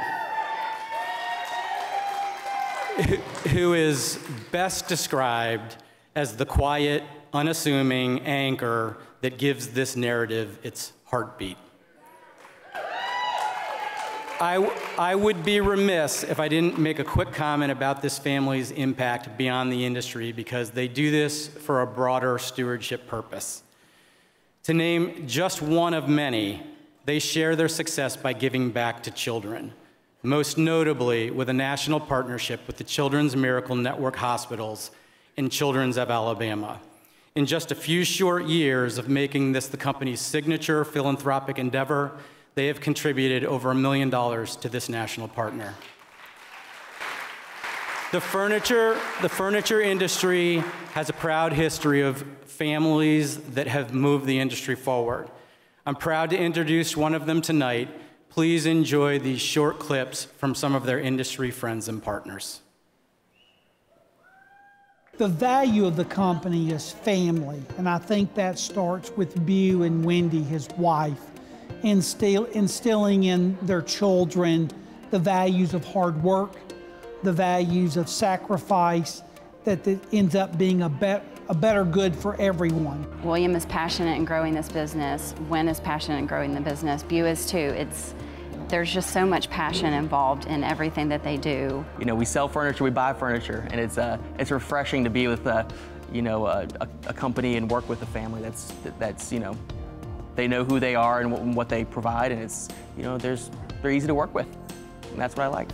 who is best described as the quiet, unassuming anchor that gives this narrative its heartbeat. I would be remiss if I didn't make a quick comment about this family's impact beyond the industry, because they do this for a broader stewardship purpose. To name just one of many, they share their success by giving back to children, most notably with a national partnership with the Children's Miracle Network Hospitals and Children's of Alabama. In just a few short years of making this the company's signature philanthropic endeavor, they have contributed over $1 million to this national partner. The furniture industry has a proud history of families that have moved the industry forward. I'm proud to introduce one of them tonight. Please enjoy these short clips from some of their industry friends and partners. The value of the company is family, and I think that starts with Bew and Wendy, his wife, instilling in their children the values of hard work, the values of sacrifice, that ends up being a better good for everyone. William is passionate in growing this business. Wynn is passionate in growing the business. Bew is too. There's just so much passion involved in everything that they do. You know, we sell furniture, we buy furniture, and it's refreshing to be with a company and work with a family that's they know who they are and what they provide, and they're easy to work with, and that's what I like.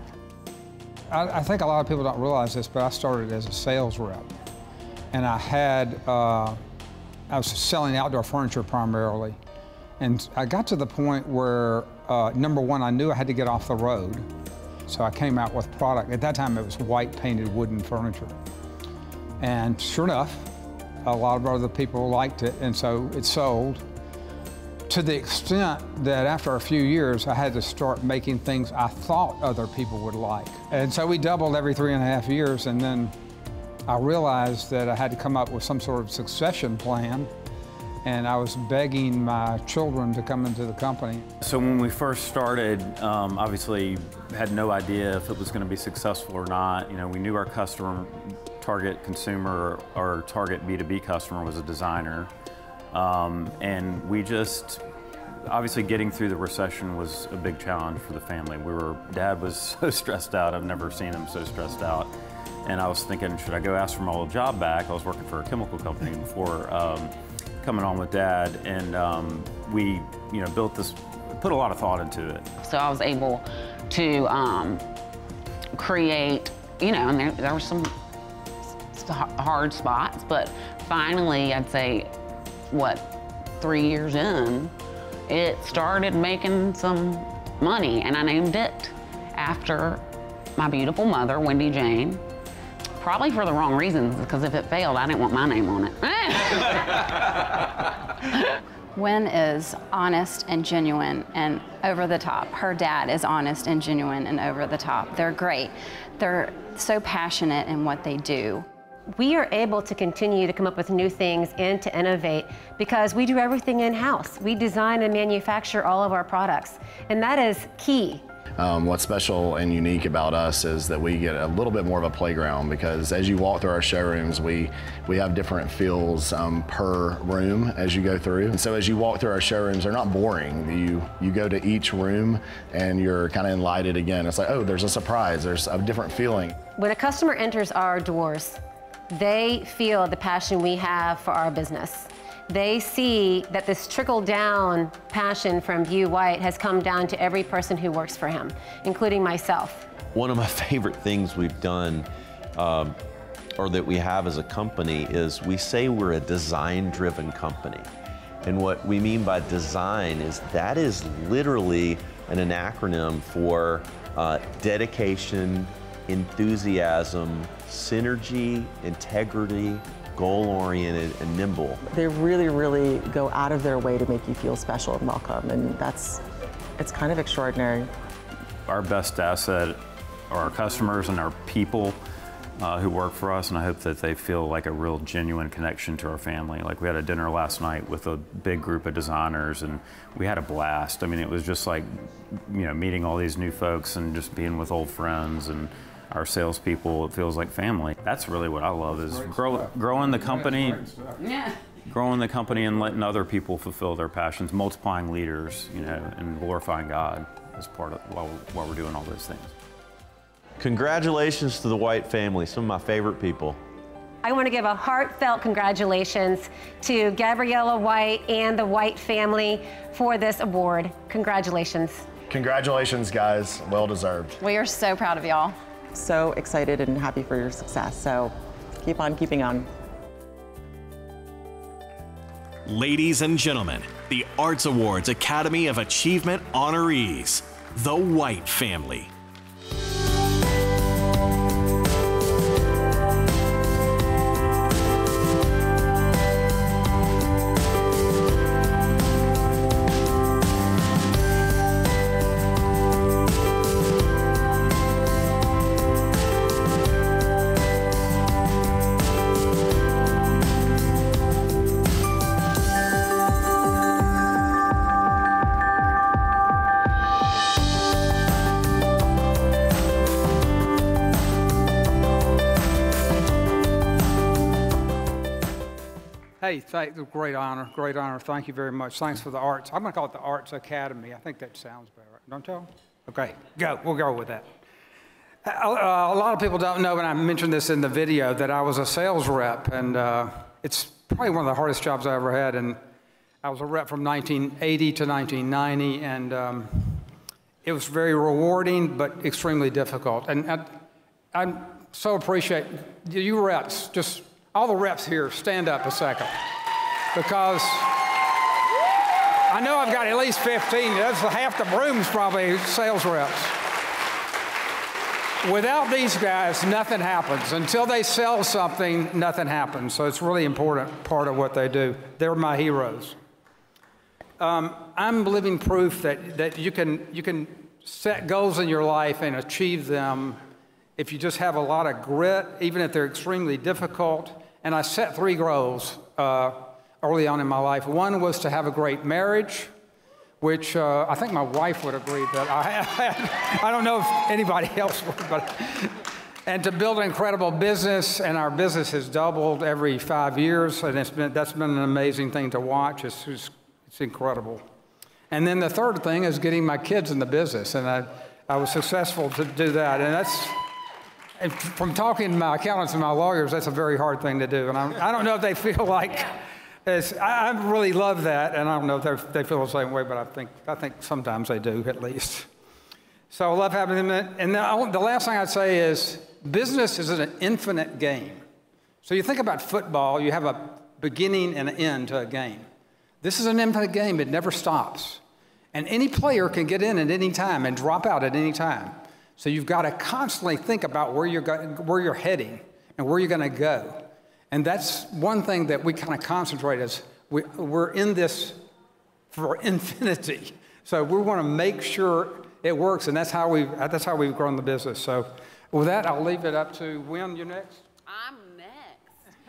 I think a lot of people don't realize this, but I started as a sales rep, and I was selling outdoor furniture primarily, and I got to the point where number one, I knew I had to get off the road, so I came out with product. At that time, it was white painted wooden furniture, and sure enough, a lot of other people liked it, and so it sold. To the extent that after a few years, I had to start making things I thought other people would like. And so we doubled every 3.5 years, and then I realized that I had to come up with some sort of succession plan, and I was begging my children to come into the company. So when we first started, obviously had no idea if it was going to be successful or not. You know, we knew our customer, target consumer, or target B2B customer was a designer. And we just, obviously getting through the recession was a big challenge for the family. Dad was so stressed out. I've never seen him so stressed out. And I was thinking, should I go ask for my old job back? I was working for a chemical company before coming on with Dad, and we, built this, put a lot of thought into it. So I was able to create, and there were some hard spots, but finally, I'd say, 3 years in, it started making some money, and I named it after my beautiful mother, Wendy Jane. Probably for the wrong reasons, because if it failed, I didn't want my name on it. Wen is honest and genuine and over the top. Her dad is honest and genuine and over the top. They're great. They're so passionate in what they do. We are able to continue to come up with new things and to innovate because we do everything in-house. We design and manufacture all of our products, and that is key. What's special and unique about us is that we get a little bit more of a playground, because as you walk through our showrooms, we have different feels per room as you go through. And so as you walk through our showrooms, they're not boring. You go to each room and you're kind of enlightened again. It's like, oh, there's a surprise, there's a different feeling. When a customer enters our doors, they feel the passion we have for our business. They see that this trickle-down passion from Bew White has come down to every person who works for him, including myself. One of my favorite things we've done, or that we have as a company, is we say we're a design-driven company. And what we mean by design is that is literally an acronym for dedication, enthusiasm, synergy, integrity, goal-oriented, and nimble. They really, really go out of their way to make you feel special and welcome, and it's kind of extraordinary. Our best asset are our customers and our people who work for us, and I hope that they feel like a real genuine connection to our family. Like, we had a dinner last night with a big group of designers, and we had a blast. I mean, it was just like, meeting all these new folks and just being with old friends, and our salespeople, it feels like family. That's really what I love, is growing the company, growing the company and letting other people fulfill their passions, multiplying leaders, and glorifying God as part of while we're doing all those things. Congratulations to the White family, some of my favorite people. I want to give a heartfelt congratulations to Gabriella White and the White family for this award. Congratulations. Congratulations, guys. Well deserved. We are so proud of y'all. So excited and happy for your success, so keep on keeping on. Ladies and gentlemen, the Arts Awards Academy of Achievement honorees, the White family. Hey, great honor, great honor. Thank you very much. Thanks for the arts. I'm going to call it the Arts Academy. I think that sounds better, don't y'all? Okay, we'll go with that. A lot of people don't know, and I mentioned this in the video, that I was a sales rep, and it's probably one of the hardest jobs I ever had. And I was a rep from 1980 to 1990, and it was very rewarding, but extremely difficult. And I so appreciate you reps, just all the reps here, stand up a second, because I know I've got at least 15. That's half the room's probably sales reps. Without these guys, nothing happens. Until they sell something, nothing happens. So it's really important part of what they do. They're my heroes. I'm living proof that you can set goals in your life and achieve them if you just have a lot of grit, even if they're extremely difficult. And I set 3 goals early on in my life. One was to have a great marriage, which I think my wife would agree that I had. I don't know if anybody else would, but. And to build an incredible business, and our business has doubled every 5 years, and that's been an amazing thing to watch. It's incredible. And then the third thing is getting my kids in the business, and I was successful to do that. And from talking to my accountants and my lawyers, that's a very hard thing to do. And I don't know if they feel like I really love that, and I don't know if they feel the same way, but I think sometimes they do, at least. So I love having them. And the last thing I'd say is business is an infinite game. So you think about football, you have a beginning and an end to a game. This is an infinite game. It never stops. And any player can get in at any time and drop out at any time. So you've got to constantly think about where you're heading and where you're going to go. And that's one thing that we kind of concentrate is we're in this for infinity. So we want to make sure it works, and that's how we've grown the business. So with that, I'll leave it up to Wynn. You next? I'm next.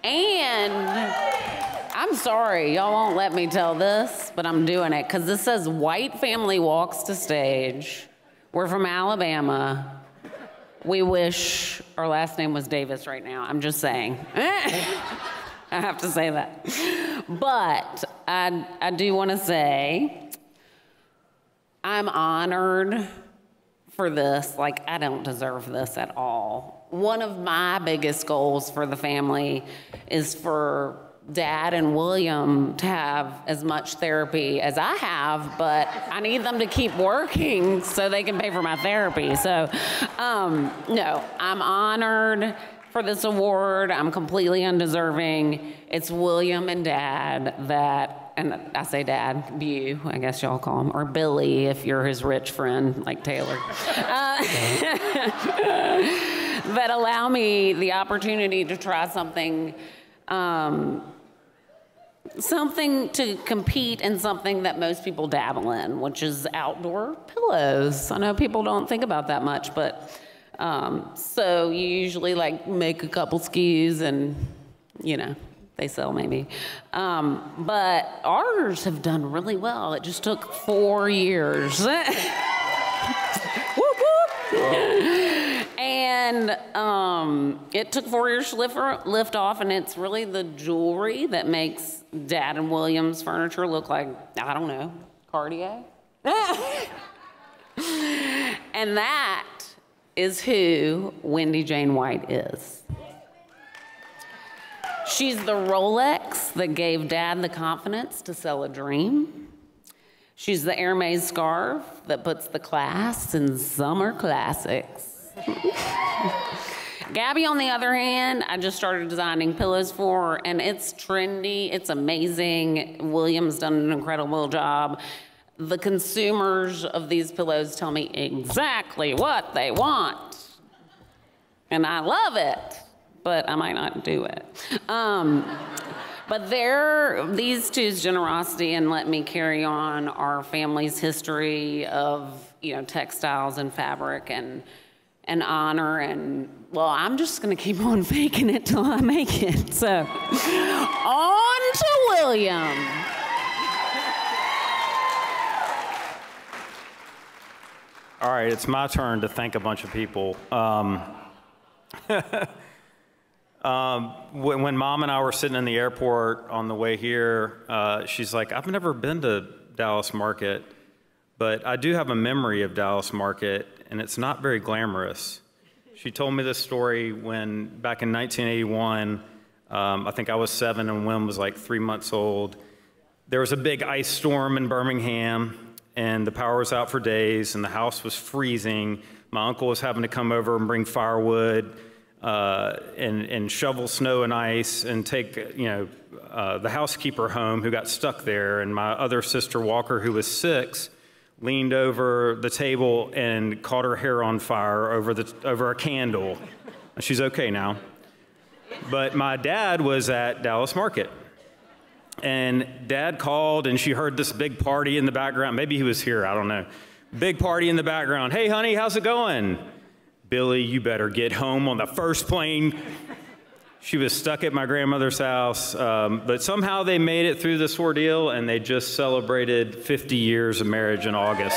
And I'm sorry, y'all won't let me tell this, but I'm doing it because this says white family walks to stage. We're from Alabama. We wish our last name was Davis right now. I'm just saying. I have to say that. But I do want to say I'm honored for this. Like, I don't deserve this at all. One of my biggest goals for the family is for Dad and William to have as much therapy as I have, but I need them to keep working so they can pay for my therapy. So, no, I'm honored for this award. I'm completely undeserving. It's William and Dad that, and I say Dad, Bew, I guess y'all call him, or Billy if you're his rich friend like Taylor, that allow me the opportunity to try something something to compete in something that most people dabble in, which is outdoor pillows. I know people don't think about that much, but so you usually like make a couple SKUs and, you know, they sell maybe. But ours have done really well. It just took 4 years. Whoop, whoop. And it took 4 years to lift off, and it's really the jewelry that makes Dad and William's furniture look like, I don't know, Cartier. And that is who Wendy Jane White is. She's the Rolex that gave Dad the confidence to sell a dream. She's the Hermes scarf that puts the class in summer classics. Gabby, on the other hand, I just started designing pillows for, and it's trendy, it's amazing. William's done an incredible job. The consumers of these pillows tell me exactly what they want. And I love it, but I might not do it. But these two's generosity and let me carry on our family's history of, you know, textiles and fabric and honor, and well, I'm just gonna keep on faking it till I make it. So, on to William. All right, it's my turn to thank a bunch of people. When Mom and I were sitting in the airport on the way here, she's like, I've never been to Dallas Market, but I do have a memory of Dallas Market, and it's not very glamorous. She told me this story when, back in 1981, I think I was 7 and Wim was like 3 months old. There was a big ice storm in Birmingham, and the power was out for days, and the house was freezing. My uncle was having to come over and bring firewood and shovel snow and ice and take, you know, the housekeeper home who got stuck there. And my other sister, Walker, who was 6, leaned over the table and caught her hair on fire over a candle. She's okay now. But my dad was at Dallas Market. And Dad called, and she heard this big party in the background. Maybe he was here, I don't know. Big party in the background. Hey, honey, how's it going? Billy, you better get home on the first plane. She was stuck at my grandmother's house, but somehow they made it through this ordeal, and they just celebrated 50 years of marriage in August.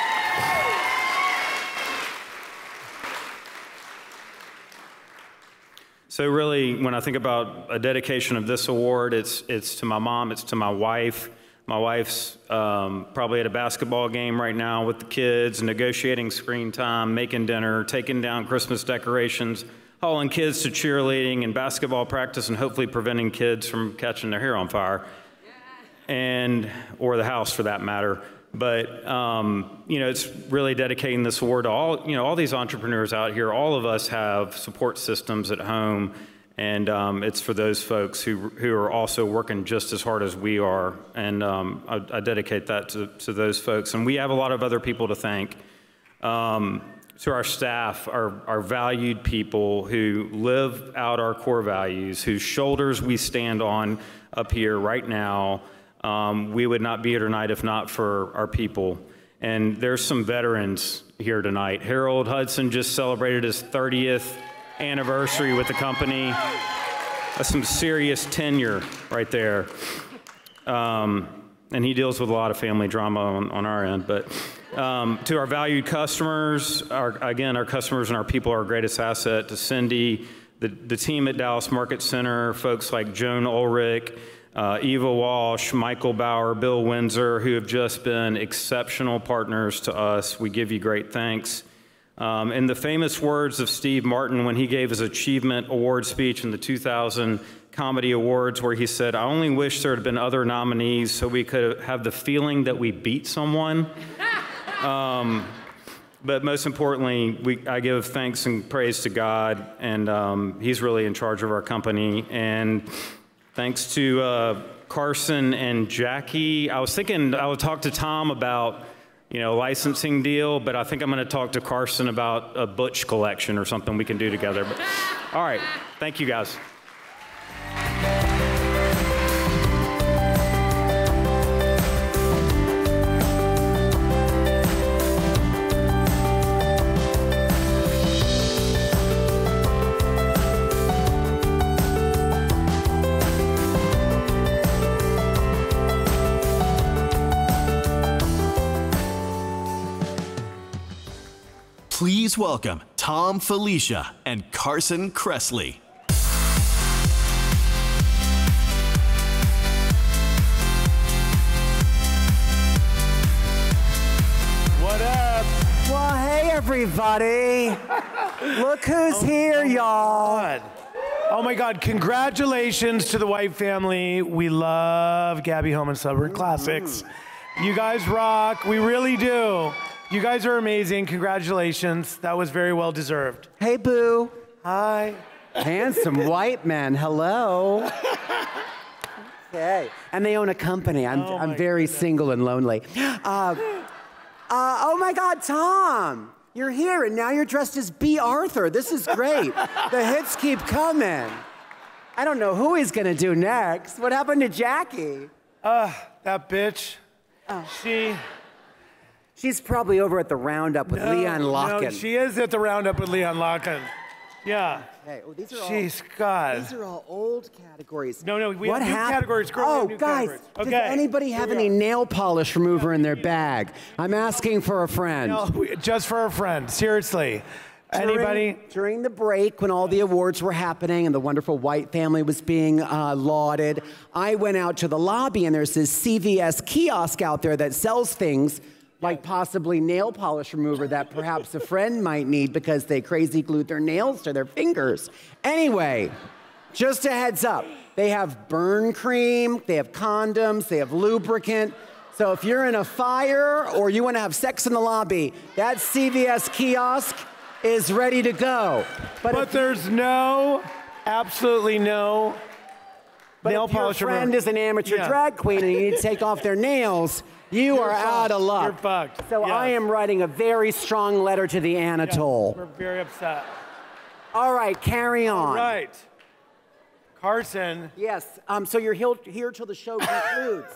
So really, when I think about a dedication of this award, it's to my mom, it's to my wife. My wife's probably at a basketball game right now with the kids, negotiating screen time, making dinner, taking down Christmas decorations, hauling kids to cheerleading and basketball practice, and hopefully preventing kids from catching their hair on fire, or the house for that matter. But it's really dedicating this award to all these entrepreneurs out here. All of us have support systems at home, and it's for those folks who are also working just as hard as we are. And I dedicate that to those folks. And we have a lot of other people to thank. To our staff, our valued people who live out our core values, whose shoulders we stand on up here right now. We would not be here tonight if not for our people. And there's some veterans here tonight. Harold Hudson just celebrated his 30th anniversary with the company. That's some serious tenure right there. And he deals with a lot of family drama on our end. But to our valued customers, our customers and our people are our greatest asset. To Cindy, the team at Dallas Market Center, folks like Joan Ulrich, Eva Walsh, Michael Bauer, Bill Windsor, who have just been exceptional partners to us. We give you great thanks. In the famous words of Steve Martin when he gave his Achievement Award speech in the 2000 Comedy Awards, where he said, "I only wish there had been other nominees so we could have the feeling that we beat someone." But most importantly, I give thanks and praise to God, and he's really in charge of our company. And thanks to Carson and Jackie. I was thinking I would talk to Tom about, licensing deal, but I think I'm going to talk to Carson about a Butch collection or something we can do together. But, all right, thank you guys. Please welcome Tom Felicia and Carson Kressley. What up? Well, hey, everybody. Look who's here, y'all. Oh, my God. Congratulations to the White family. We love Gabby Home and Suburban Classics. You guys rock. We really do. You guys are amazing. Congratulations. That was very well deserved. Hey, Boo. Hi. Handsome white man. Hello. Okay. And they own a company. I'm very single and lonely. Oh, my God, Tom. You're here, and now you're dressed as B. Arthur. This is great. The hits keep coming. I don't know who he's going to do next. What happened to Jackie? That bitch. She's probably over at the Roundup with Leon Locken. No, she is at the Roundup with Leon Locken. Yeah. Okay. Oh, these are God. all old categories. No, we have new categories. Girl, we have new guys, categories. does Okay. anybody have any nail polish remover in their bag? I'm asking for a friend. No, just for a friend. Seriously. Anybody? During the break, when all the awards were happening and the wonderful White family was being lauded, I went out to the lobby, and there's this CVS kiosk out there that sells things like possibly nail polish remover that perhaps a friend might need because they crazy glued their nails to their fingers. Anyway, just a heads up. They have burn cream, they have condoms, they have lubricant. So if you're in a fire or you want to have sex in the lobby, that CVS kiosk is ready to go. But there's absolutely no nail polish remover. If your friend is an amateur drag queen and you need to take off their nails, you are out of luck. You're fucked. So I am writing a very strong letter to the Anatole. We're very upset. All right, carry on. All right. Carson. Yes, so you're here till the show concludes.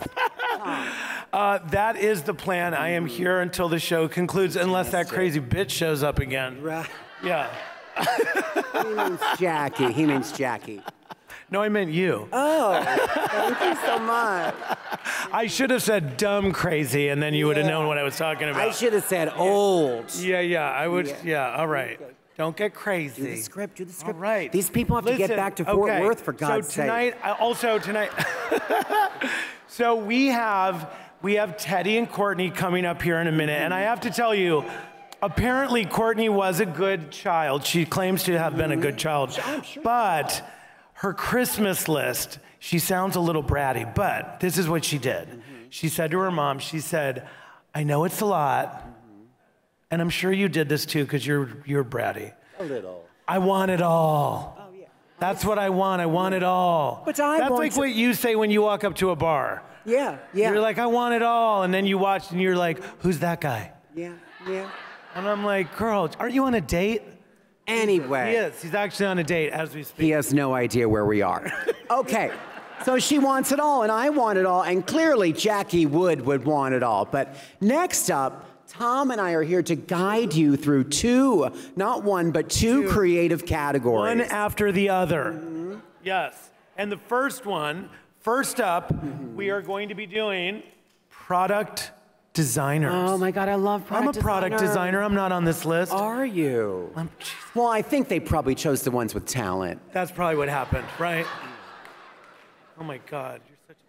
That is the plan. I am here until the show concludes, unless that crazy bitch shows up again. Yeah. He means Jackie. He means Jackie. No, I meant you. Oh, thank you so much. I should have said dumb crazy, and then you would have known what I was talking about. I should have said old. Yeah, I would. Yeah, all right. Don't get crazy. Do the script, do the script. All right. These people have to get back to Fort Worth, for God's sake. So tonight, so we have Teddy and Courtney coming up here in a minute, and I have to tell you, apparently Courtney was a good child. She claims to have been a good child, but her Christmas list, she sounds a little bratty, but this is what she did. She said to her mom, she said, I know it's a lot, and I'm sure you did this too because you're bratty. A little. I want it all. Oh, yeah. That's what I want. I want it all. But That's like what you say when you walk up to a bar. Yeah. You're like, I want it all. And then you watch and you're like, who's that guy? Yeah. And I'm like, girl, aren't you on a date? Anyway. He is. He's actually on a date as we speak. He has no idea where we are. Okay. So she wants it all, and I want it all, and clearly Jackie would want it all. But next up, Tom and I are here to guide you through two, not one, but two creative categories. One after the other. Yes. And the first up, we are going to be doing product designers. Oh my God, I love product I'm a product designer. I'm not on this list. Are you? Well, I think they probably chose the ones with talent. That's probably what happened, right? Oh my God.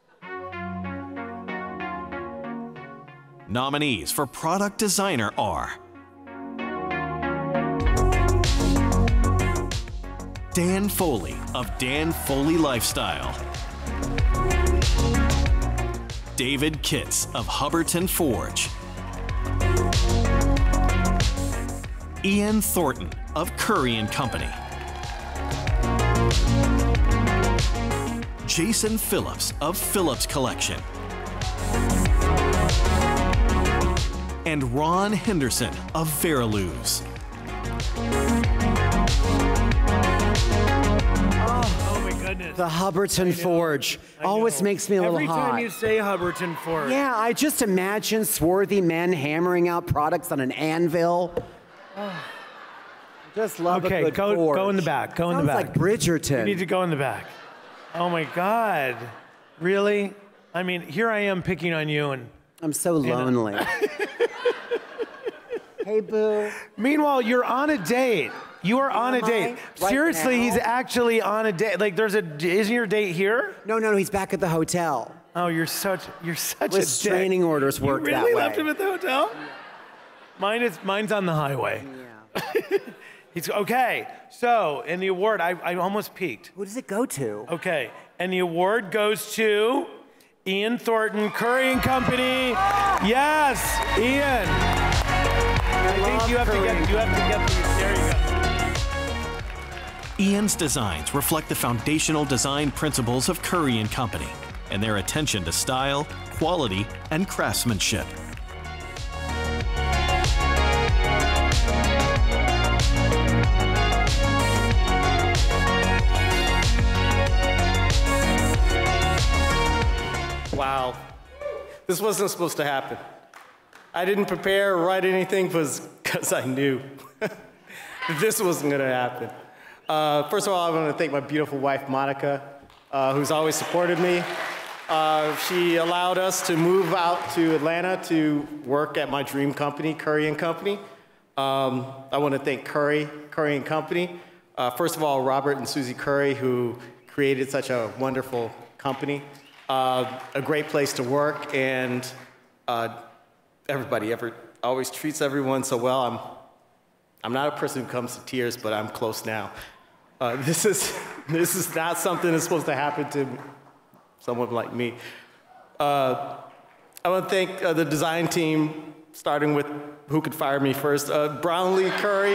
Nominees for Product Designer are Dan Foley of Dan Foley Lifestyle, David Kitts of Hubbardton Forge, Ian Thornton of Curry & Company, Jason Phillips of Phillips Collection, and Ron Henderson of Veriluz. Oh my goodness. The Hubbardton Forge always makes me a little hot. Every time you say Hubbardton Forge. Yeah, I just imagine swarthy men hammering out products on an anvil. Just love a good forge. Go in the back. Go in the back. Sounds like Bridgerton. You need to go in the back. Oh my God. Really? I mean, here I am picking on you, and I'm so lonely. Hey, boo. Meanwhile, you're on a date. You are on a date. Right Seriously, now? he's actually on a date. Like, isn't your date here? No, he's back at the hotel. Oh, you're such a Restraining orders work that way. You really left him at the hotel? Mine's on the highway. Yeah. He's okay. So, in the award, I almost peeked. Who does it go to? Okay, and the award goes to Ian Thornton, Curry & Company. Yes, Ian. I think you have to get these. There you go. Ian's designs reflect the foundational design principles of Curry & Company and their attention to style, quality, and craftsmanship. Wow, this wasn't supposed to happen. I didn't prepare or write anything because I knew this wasn't gonna happen. First of all, I want to thank my beautiful wife, Monica, who's always supported me. She allowed us to move out to Atlanta to work at my dream company, Curry & Company. I want to thank Curry & Company. First of all, Robert and Susie Curry, who created such a wonderful company. A great place to work, and everybody always treats everyone so well. I'm not a person who comes to tears, but I'm close now. This is not something that's supposed to happen to someone like me. I want to thank the design team, starting with who could fire me first. Brownlee Curry,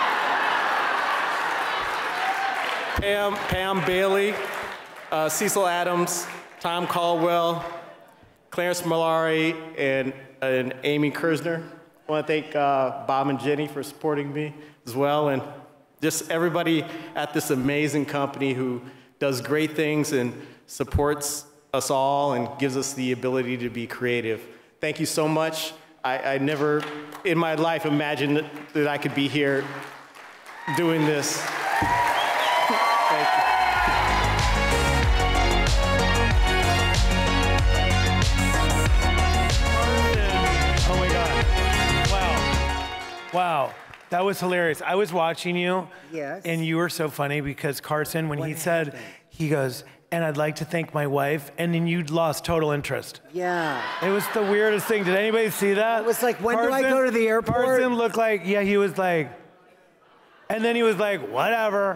Pam Bailey, Cecil Adams, Tom Caldwell, Clarence Malari, and Amy Kersner. I want to thank Bob and Jenny for supporting me as well, and just everybody at this amazing company who does great things and supports us all and gives us the ability to be creative. Thank you so much. I never in my life imagined that I could be here doing this. Thank you. Oh my God. Wow. That was hilarious. I was watching you. Yes. And you were so funny because Carson, when he said, he goes, and I'd like to thank my wife, and then you lost total interest. Yeah. It was the weirdest thing. Did anybody see that? It was like, when do I go to the airport? Carson looked like, yeah, he was like, and then he was like, whatever.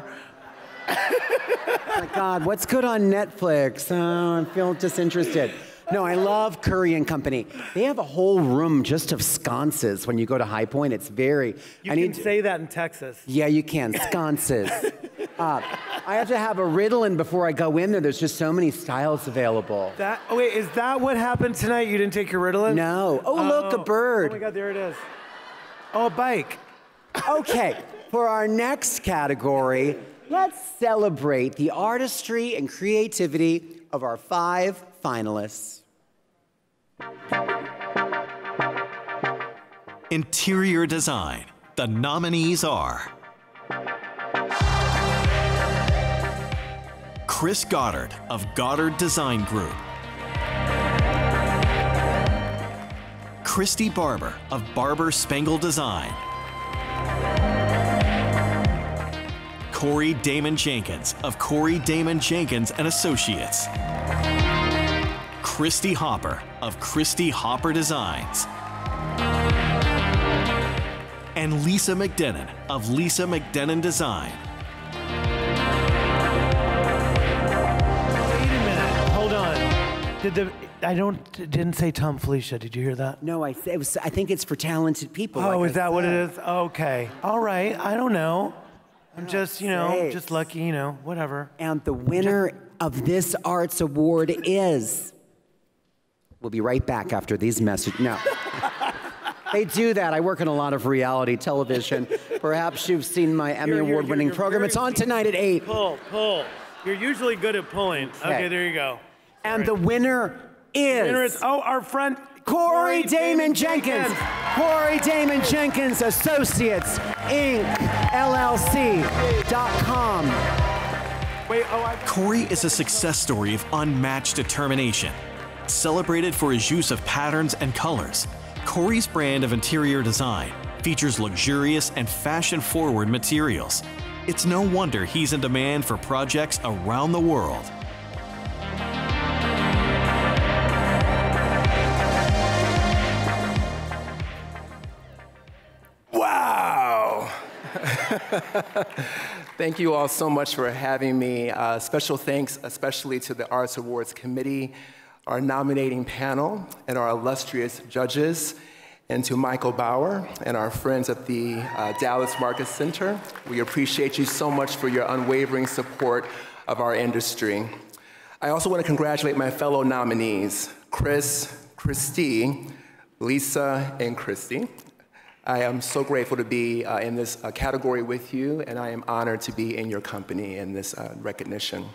My God, what's good on Netflix? Oh, I feel disinterested. No, I love Curry and Company. They have a whole room just of sconces when you go to High Point. It's very... You can say that in Texas. Yeah, you can. Sconces. I have to have a Ritalin before I go in there. There's just so many styles available. Oh, wait, is that what happened tonight? You didn't take your Ritalin? No. Oh, look, a bird. Oh, my God, there it is. Oh, a bike. Okay, for our next category, let's celebrate the artistry and creativity of our 5 finalists. Interior design. The nominees are Chris Goddard of Goddard Design Group, Christy Barber of Barber Spangle Design, Corey Damon Jenkins of Corey Damon Jenkins and Associates, Christy Hopper of Christy Hopper Designs, and Lisa McDenon of Lisa McDenon Design. Wait a minute, hold on. Didn't say Tom Felicia. Did you hear that? No, I think it's for talented people. Oh, like is that what it is? Okay. All right. I don't know. I'm just, just lucky, whatever. And the winner of this Arts Award is... We'll be right back after these messages. No. They do that. I work in a lot of reality television. Perhaps you've seen my Emmy Award-winning program. It's on tonight at 8. Pull. You're usually good at pulling. Okay, there you go. And the winner is... our friend... Corey Damon Jenkins. Corey Damon Jenkins Associates, Inc., LLC.com. Corey is a success story of unmatched determination. Celebrated for his use of patterns and colors, Corey's brand of interior design features luxurious and fashion-forward materials. It's no wonder he's in demand for projects around the world. Wow! Thank you all so much for having me. Special thanks especially to the Arts Awards Committee, our nominating panel, and our illustrious judges, and to Michael Bauer and our friends at the Dallas Market Center. We appreciate you so much for your unwavering support of our industry. I also want to congratulate my fellow nominees, Chris, Christy, Lisa, and Christy. I am so grateful to be in this category with you, and I am honored to be in your company in this recognition.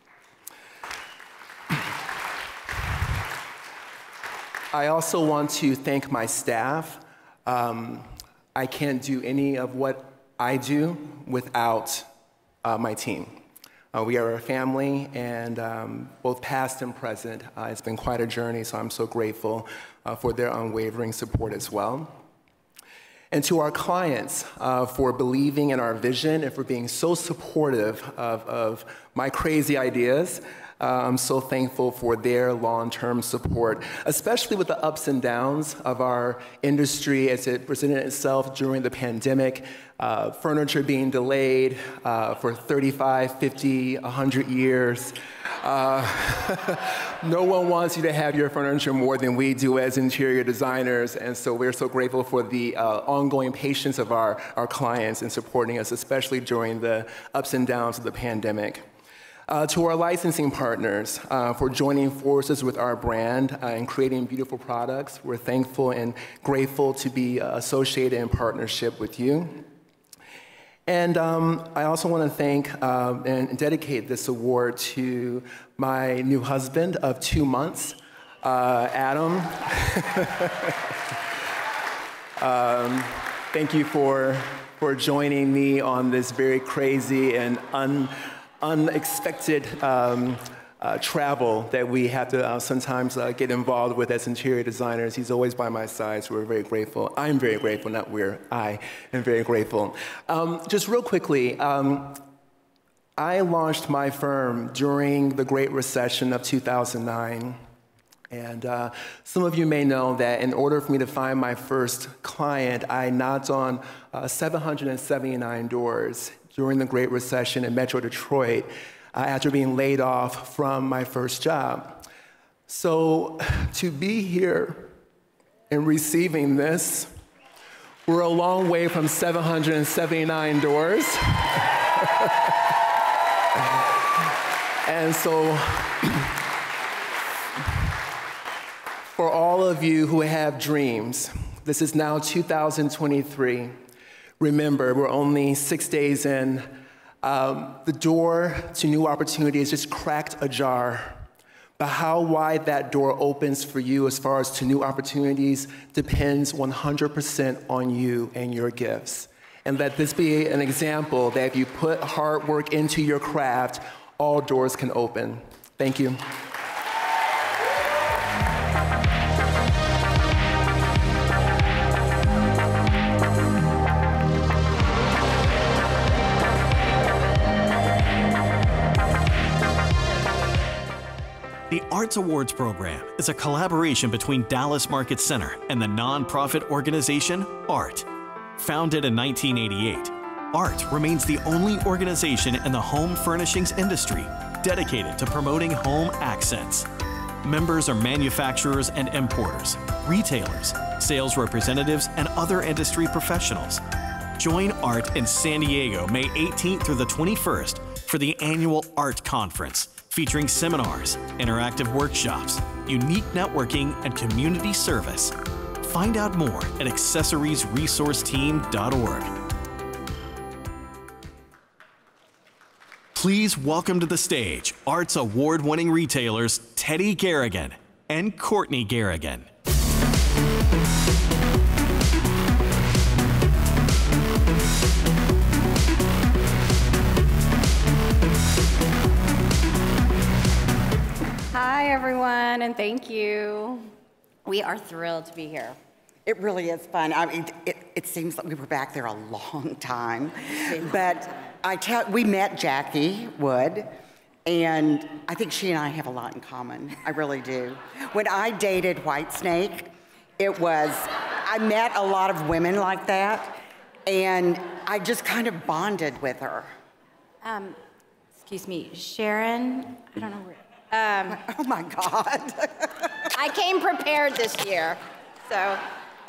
I also want to thank my staff. I can't do any of what I do without my team. We are a family, and both past and present, it's been quite a journey, so I'm so grateful for their unwavering support as well. And to our clients for believing in our vision and for being so supportive of my crazy ideas. I'm so thankful for their long-term support, especially with the ups and downs of our industry as it presented itself during the pandemic, furniture being delayed for 35, 50, 100 years. No one wants you to have your furniture more than we do as interior designers, and so we're so grateful for the ongoing patience of our clients in supporting us, especially during the ups and downs of the pandemic. To our licensing partners for joining forces with our brand and creating beautiful products. We're thankful and grateful to be associated in partnership with you. And I also want to thank and dedicate this award to my new husband of 2 months, Adam. Thank you for joining me on this very crazy and unexpected travel that we have to sometimes get involved with as interior designers. He's always by my side, so we're very grateful. I'm very grateful, not we're, I am very grateful. Just real quickly, I launched my firm during the Great Recession of 2009. And some of you may know that in order for me to find my first client, I knocked on 779 doors during the Great Recession in Metro Detroit after being laid off from my first job. So to be here and receiving this, we're a long way from 779 doors. And so, for all of you who have dreams, this is now 2023. Remember, we're only 6 days in. The door to new opportunities just cracked ajar. But how wide that door opens for you as far as to new opportunities depends 100% on you and your gifts. And let this be an example that if you put hard work into your craft, all doors can open. Thank you. The Arts Awards program is a collaboration between Dallas Market Center and the nonprofit organization ART. Founded in 1988, ART remains the only organization in the home furnishings industry dedicated to promoting home accents. Members are manufacturers and importers, retailers, sales representatives, and other industry professionals. Join ART in San Diego, May 18th through the 21st for the annual ART Conference, featuring seminars, interactive workshops, unique networking, and community service. Find out more at accessoriesresourceteam.org. Please welcome to the stage Arts Award-winning retailers Teddy Garrigan and Courtney Garrigan. Hi, everyone, and thank you. We are thrilled to be here. It really is fun. I mean, it seems like we were back there a long time. But we met Jackie Wood, and I think she and I have a lot in common. I really do. When I dated Whitesnake, I met a lot of women like that, and I just kind of bonded with her. Excuse me, Sharon, I don't know where. Oh my God. I came prepared this year, so.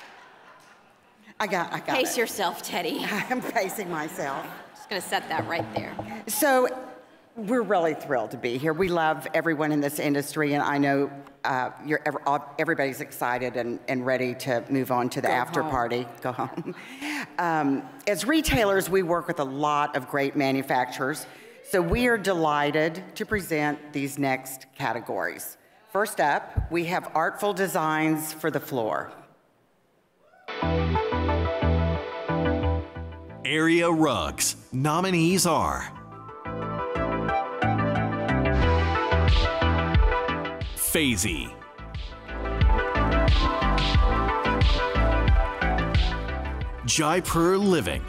I got Pace it. yourself, Teddy. I'm pacing myself. Just gonna set that right there. So we're really thrilled to be here. We love everyone in this industry, and I know everybody's excited and ready to move on to the after party. Go home. As retailers, we work with a lot of great manufacturers. So we are delighted to present these next categories. First up, we have artful designs for the floor. Area rugs. Nominees are Fazy, Jaipur Living,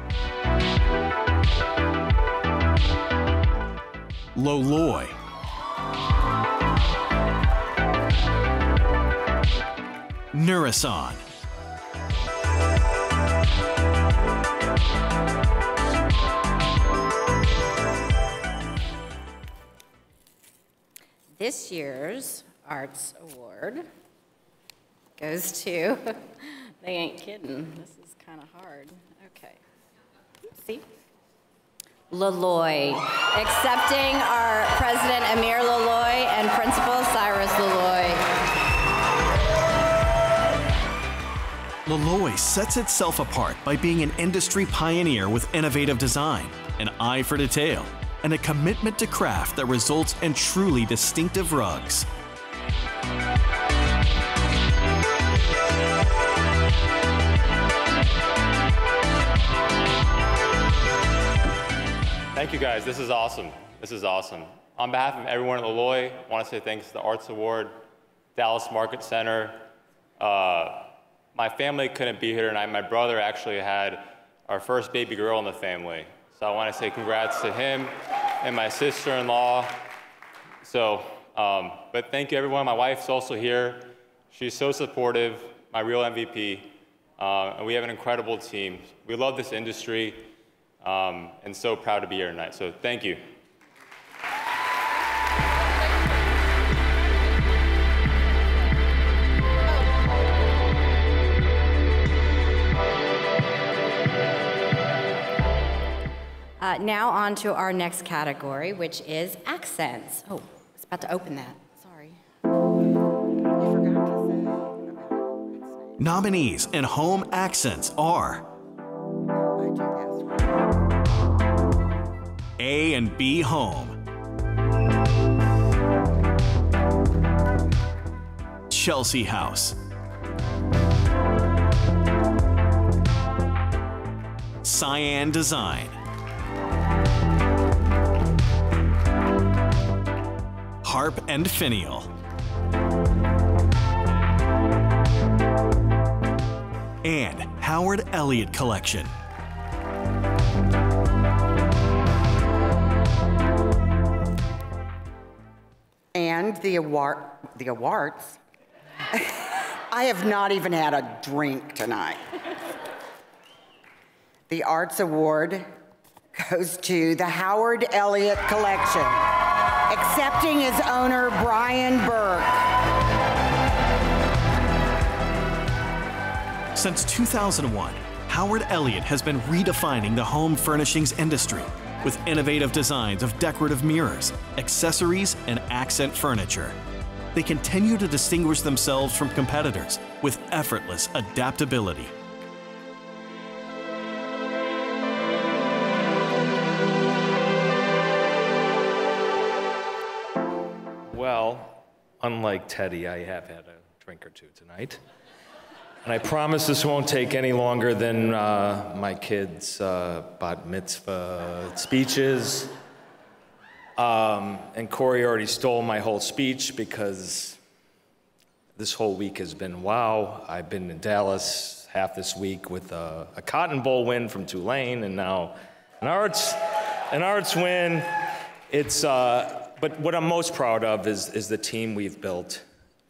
Loloi, Nurasan, This year's Arts Award goes to, they ain't kidding, this is kind of hard. Okay, see? Loloi, accepting our President Amir Loloi and Principal Cyrus Loloi. Loloi sets itself apart by being an industry pioneer with innovative design, an eye for detail, and a commitment to craft that results in truly distinctive rugs. Thank you guys, this is awesome. This is awesome. On behalf of everyone at Laloy, I want to say thanks to the Arts Award, Dallas Market Center. My family couldn't be here tonight. My brother actually had our first baby girl in the family. So I want to say congrats to him and my sister-in-law. So, but thank you everyone. My wife's also here. She's so supportive, my real MVP. And we have an incredible team. We love this industry and so proud to be here tonight. So thank you. Now on to our next category, which is accents. Oh, I was about to open that. Sorry. Nominees in home accents are A and B Home, Chelsea House, Cyan Design, Harp and Finial, and Howard Elliott Collection. And the awards. I have not even had a drink tonight. The Arts Award goes to the Howard Elliott Collection, accepting his owner, Brian Burke. Since 2001, Howard Elliott has been redefining the home furnishings industry with innovative designs of decorative mirrors, accessories, and accent furniture. They continue to distinguish themselves from competitors with effortless adaptability. Well, unlike Teddy, I have had a drink or two tonight. And I promise this won't take any longer than my kids' bat mitzvah speeches. And Corey already stole my whole speech because this whole week has been wow. I've been in Dallas half this week with a Cotton Bowl win from Tulane and now an arts win. It's, but what I'm most proud of is the team we've built.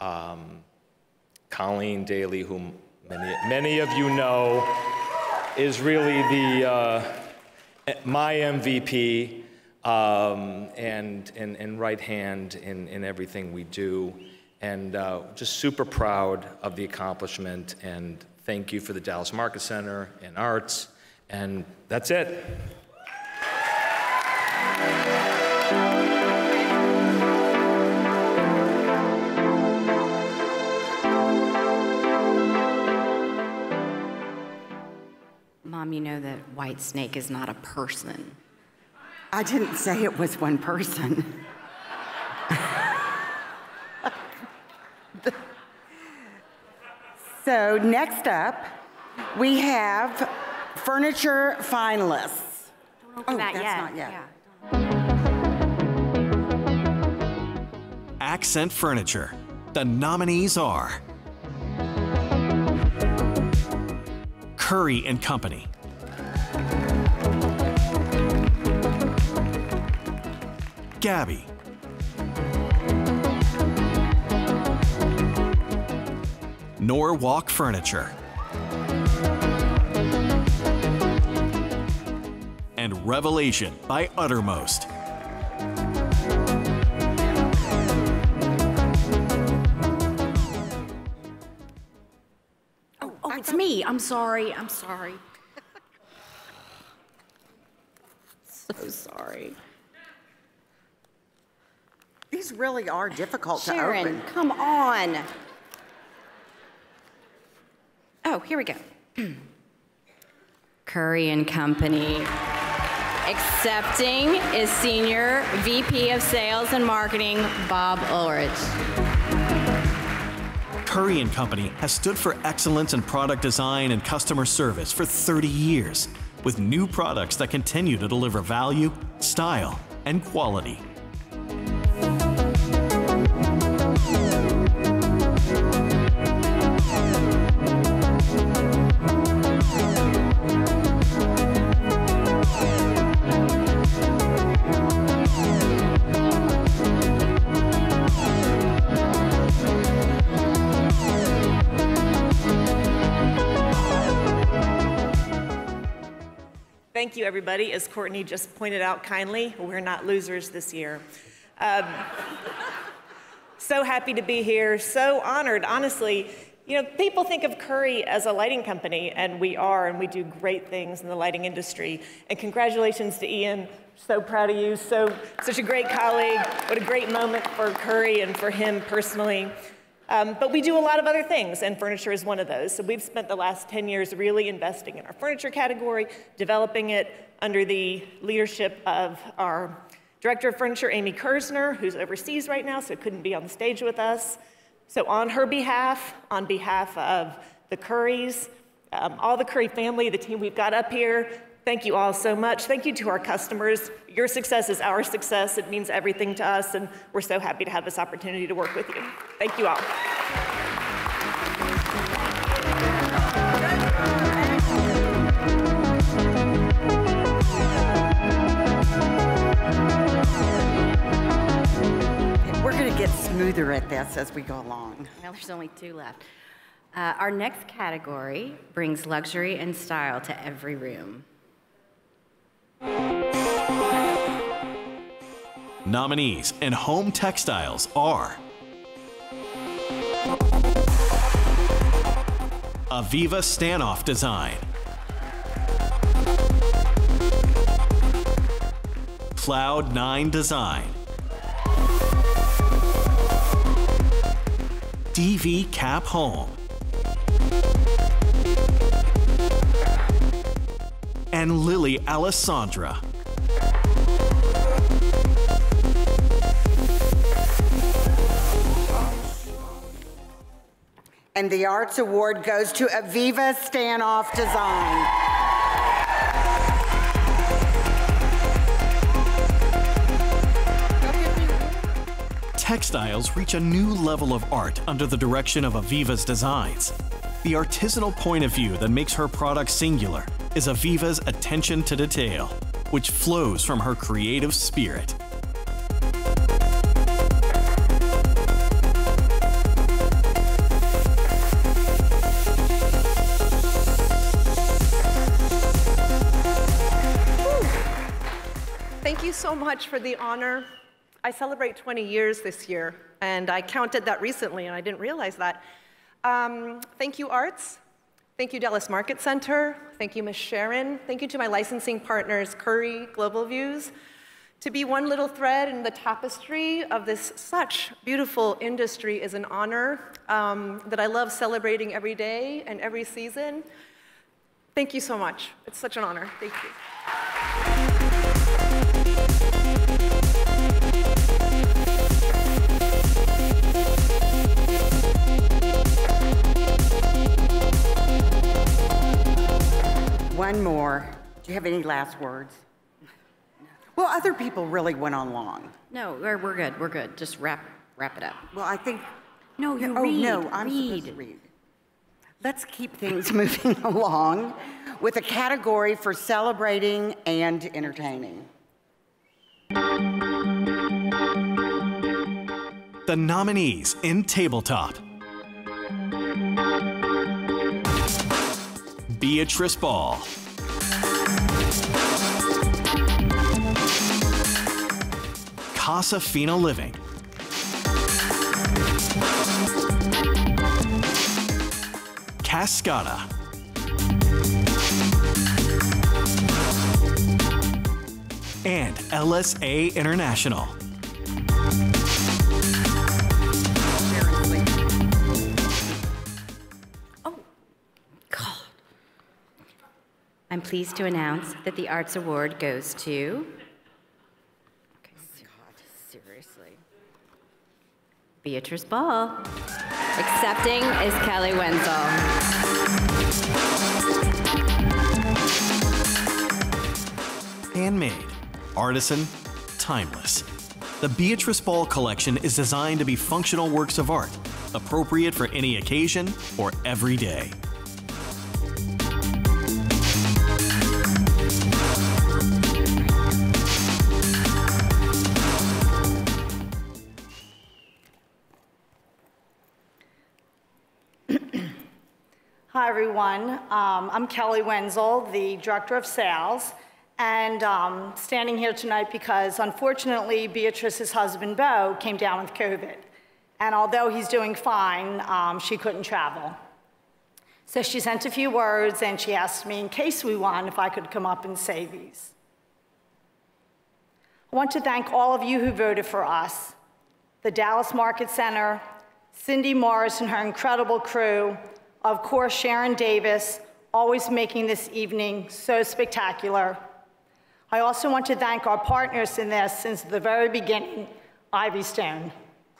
Colleen Daly, whom many of you know, is really my MVP and right hand in everything we do. And just super proud of the accomplishment. And thank you for the Dallas Market Center and Arts. And that's it. Mom, you know that White Snake is not a person. I didn't say it was one person. So next up, we have furniture finalists. Don't open that that's yet. not yet. Yeah. Accent Furniture. The nominees are Curry & Company, Gabby, Norwalk Furniture, and Revelation by Uttermost. Oh, it's me. I'm sorry. I'm sorry. So sorry. These really are difficult to Sharon, open. come on. Oh, here we go. Curry & Company. Accepting is Senior VP of Sales and Marketing, Bob Ulrich. Curry & Company has stood for excellence in product design and customer service for 30 years. with new products that continue to deliver value, style, and quality. Thank you, everybody. As Courtney just pointed out kindly, we're not losers this year. So happy to be here, so honored, honestly. You know, people think of Curry as a lighting company, and we are, and we do great things in the lighting industry. And congratulations to Ian. So proud of you, such a great colleague. What a great moment for Curry and for him personally. But we do a lot of other things, and furniture is one of those. So we've spent the last 10 years really investing in our furniture category, developing it under the leadership of our Director of Furniture, Amy Kersner, who's overseas right now, so couldn't be on the stage with us. So on her behalf, on behalf of the Currys, all the Curry family, the team we've got up here, thank you all so much. Thank you to our customers. Your success is our success. It means everything to us, and we're so happy to have this opportunity to work with you. Thank you all. We're going to get smoother at this as we go along. Well, there's only 2 left. Our next category brings luxury and style to every room. Nominees in home textiles are Aviva Standoff Design, Cloud 9 Design, DV Cap Home, and Lily Alessandra. And the Arts Award goes to Aviva Standoff Design. Textiles reach a new level of art under the direction of Aviva's designs. The artisanal point of view that makes her product singular is Aviva's attention to detail, which flows from her creative spirit. Thank you so much for the honor. I celebrate 20 years this year, and I counted that recently, and I didn't realize that. Thank you, Arts. Thank you, Dallas Market Center. Thank you, Ms. Sharon. Thank you to my licensing partners, Curry, Global Views. To be one little thread in the tapestry of this such beautiful industry is an honor that I love celebrating every day and every season. Thank you so much. It's such an honor. Thank you. One more. Do you have any last words? Well, other people really went on long. No, we're good. We're good. Just wrap it up. Well, I think. No, you oh, read. No, I'm supposed to read. Let's keep things moving along with a category for celebrating and entertaining. The nominees in tabletop: Beatrice Ball, Casa Fina Living, Cascada, and LSA International. I'm pleased to announce that the Arts Award goes to... Seriously. Beatrice Ball. Accepting is Kelly Wenzel. handmade, artisan, timeless. The Beatrice Ball collection is designed to be functional works of art, appropriate for any occasion or every day. Hi, everyone. I'm Kelly Wenzel, the Director of Sales, and standing here tonight because, unfortunately, Beatrice's husband, Bo, came down with COVID. And although he's doing fine, she couldn't travel. So she sent a few words, and she asked me, in case we won, if I could come up and say these. I want to thank all of you who voted for us, the Dallas Market Center, Cindy Morris and her incredible crew, of course, Sharon Davis, always making this evening so spectacular. I also want to thank our partners in this since the very beginning, Ivy Stone.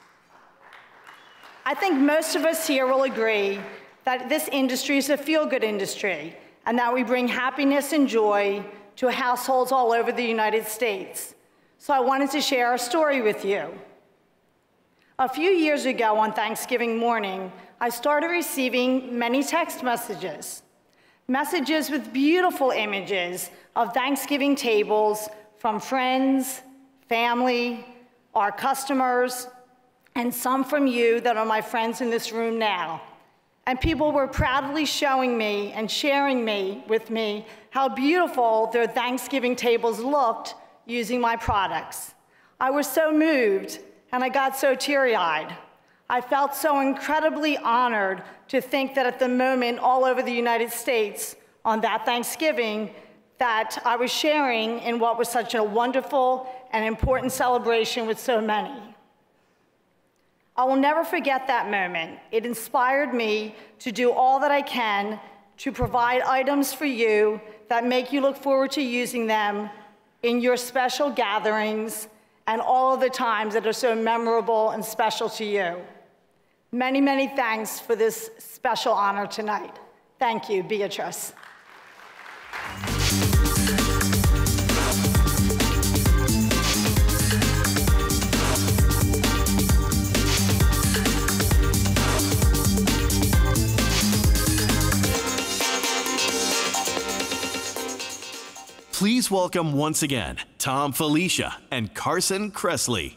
I think most of us here will agree that this industry is a feel-good industry and that we bring happiness and joy to households all over the United States. So I wanted to share a story with you. A few years ago on Thanksgiving morning, I started receiving many text messages with beautiful images of Thanksgiving tables from friends, family, our customers, and some from you that are my friends in this room now. And people were proudly showing me and sharing with me how beautiful their Thanksgiving tables looked using my products. I was so moved, and I got so teary-eyed. I felt so incredibly honored to think that at the moment, all over the United States, on that Thanksgiving, that I was sharing in what was such a wonderful and important celebration with so many. I will never forget that moment. It inspired me to do all that I can to provide items for you that make you look forward to using them in your special gatherings and all of the times that are so memorable and special to you. Many, many thanks for this special honor tonight. Thank you, Beatrice. Please welcome once again, Tom Felicia and Carson Kressley.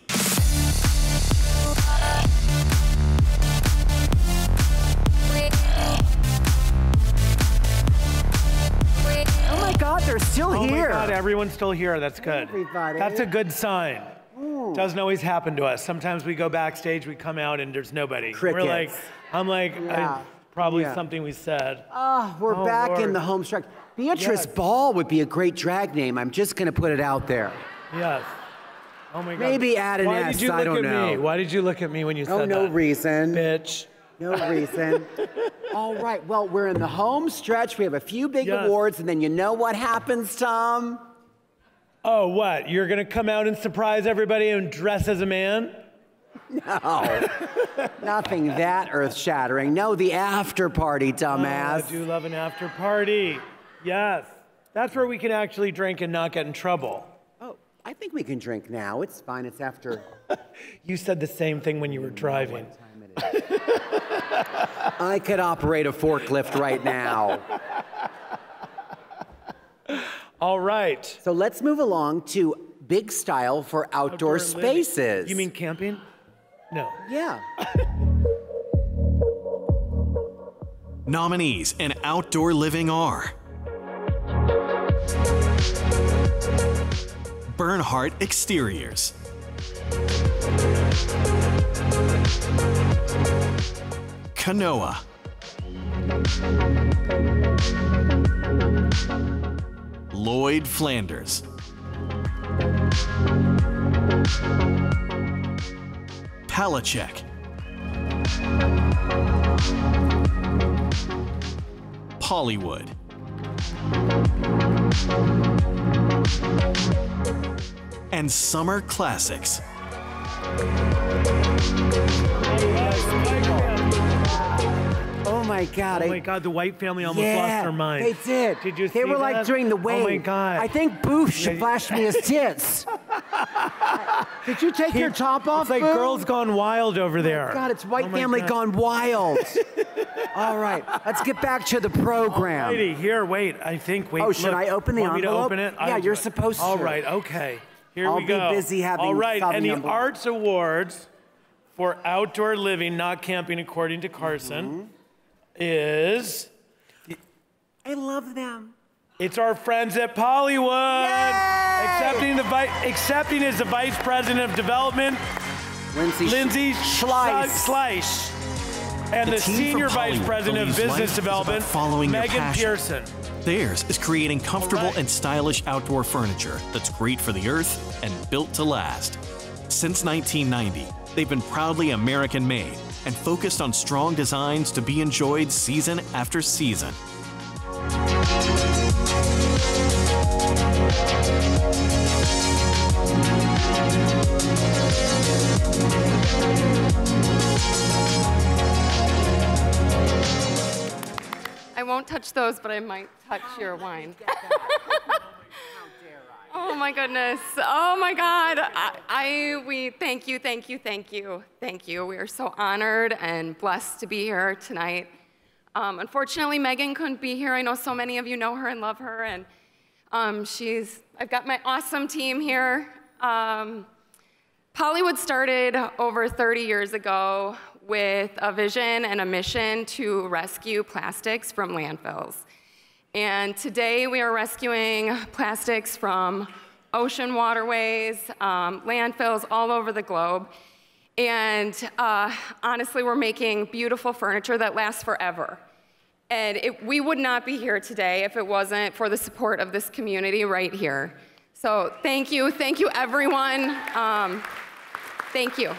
Oh my God, they're still here. Oh my God, everyone's still here. That's good. Everybody. That's a good sign. Doesn't always happen to us. Sometimes we go backstage, we come out, and there's nobody. Crickets. We're like, I'm like, probably something we said. We're back Lord. in the home stretch. Beatrice Ball would be a great drag name. I'm just going to put it out there. Yes. Oh my God. Maybe add an Why S, did you I look don't at know. me? Why did you look at me when you said that? No reason. Bitch. No reason. All right, well, we're in the home stretch. We have a few big awards, and then you know what happens, Tom? Oh, what? You're going to come out and surprise everybody and dress as a man? No. Nothing that earth-shattering. No, the after party, dumbass. Oh, I do love an after party. Yes. That's where we can actually drink and not get in trouble. Oh, I think we can drink now. It's fine. It's after. You said the same thing when you were driving. I could operate a forklift right now. All right. So let's move along to big style for outdoor spaces. Living. You mean camping? No. Yeah. Nominees in outdoor living are Bernhardt Exteriors, Kanoa, Lloyd Flanders, Palachek, Hollywood, and Summer Classics. Oh my God. Oh my God, the White family almost lost their mind. They did. Did you see They were like that? during the wave. Oh my God. I think Booth flashed me his tits. Did you take your top off, It's like Booth? Girls Gone Wild over there. Oh God, it's White Oh my family God. gone wild. All right, let's get back to the program. Alrighty, here, wait. Oh, should I open the Want me to envelope? open it? Yeah, you're supposed to. All right, okay. Here I'll we go. be busy having All right, and the Sauvignon Blanc. Arts Awards for outdoor living, not camping, according to Carson, is... I love them. It's our friends at Pollywood. Accepting as the Vice President of Development, Lindsay Schleiss. And the team Senior from Vice Hollywood President of believes Business life is Development, about following your Megan passion. Pearson. Theirs is creating comfortable and stylish outdoor furniture that's great for the earth and built to last. Since 1990, they've been proudly American-made and focused on strong designs to be enjoyed season after season. I won't touch those, but I might touch your wine. Oh my goodness. Oh my God. We thank you, thank you, thank you, thank you. We are so honored and blessed to be here tonight. Unfortunately, Megan couldn't be here. I know so many of you know her and love her, and I've got my awesome team here. Pollywood started over 30 years ago with a vision and a mission to rescue plastics from landfills. And today we are rescuing plastics from ocean waterways, landfills all over the globe. And honestly, we're making beautiful furniture that lasts forever. And we would not be here today if it wasn't for the support of this community right here. So thank you everyone. Thank you.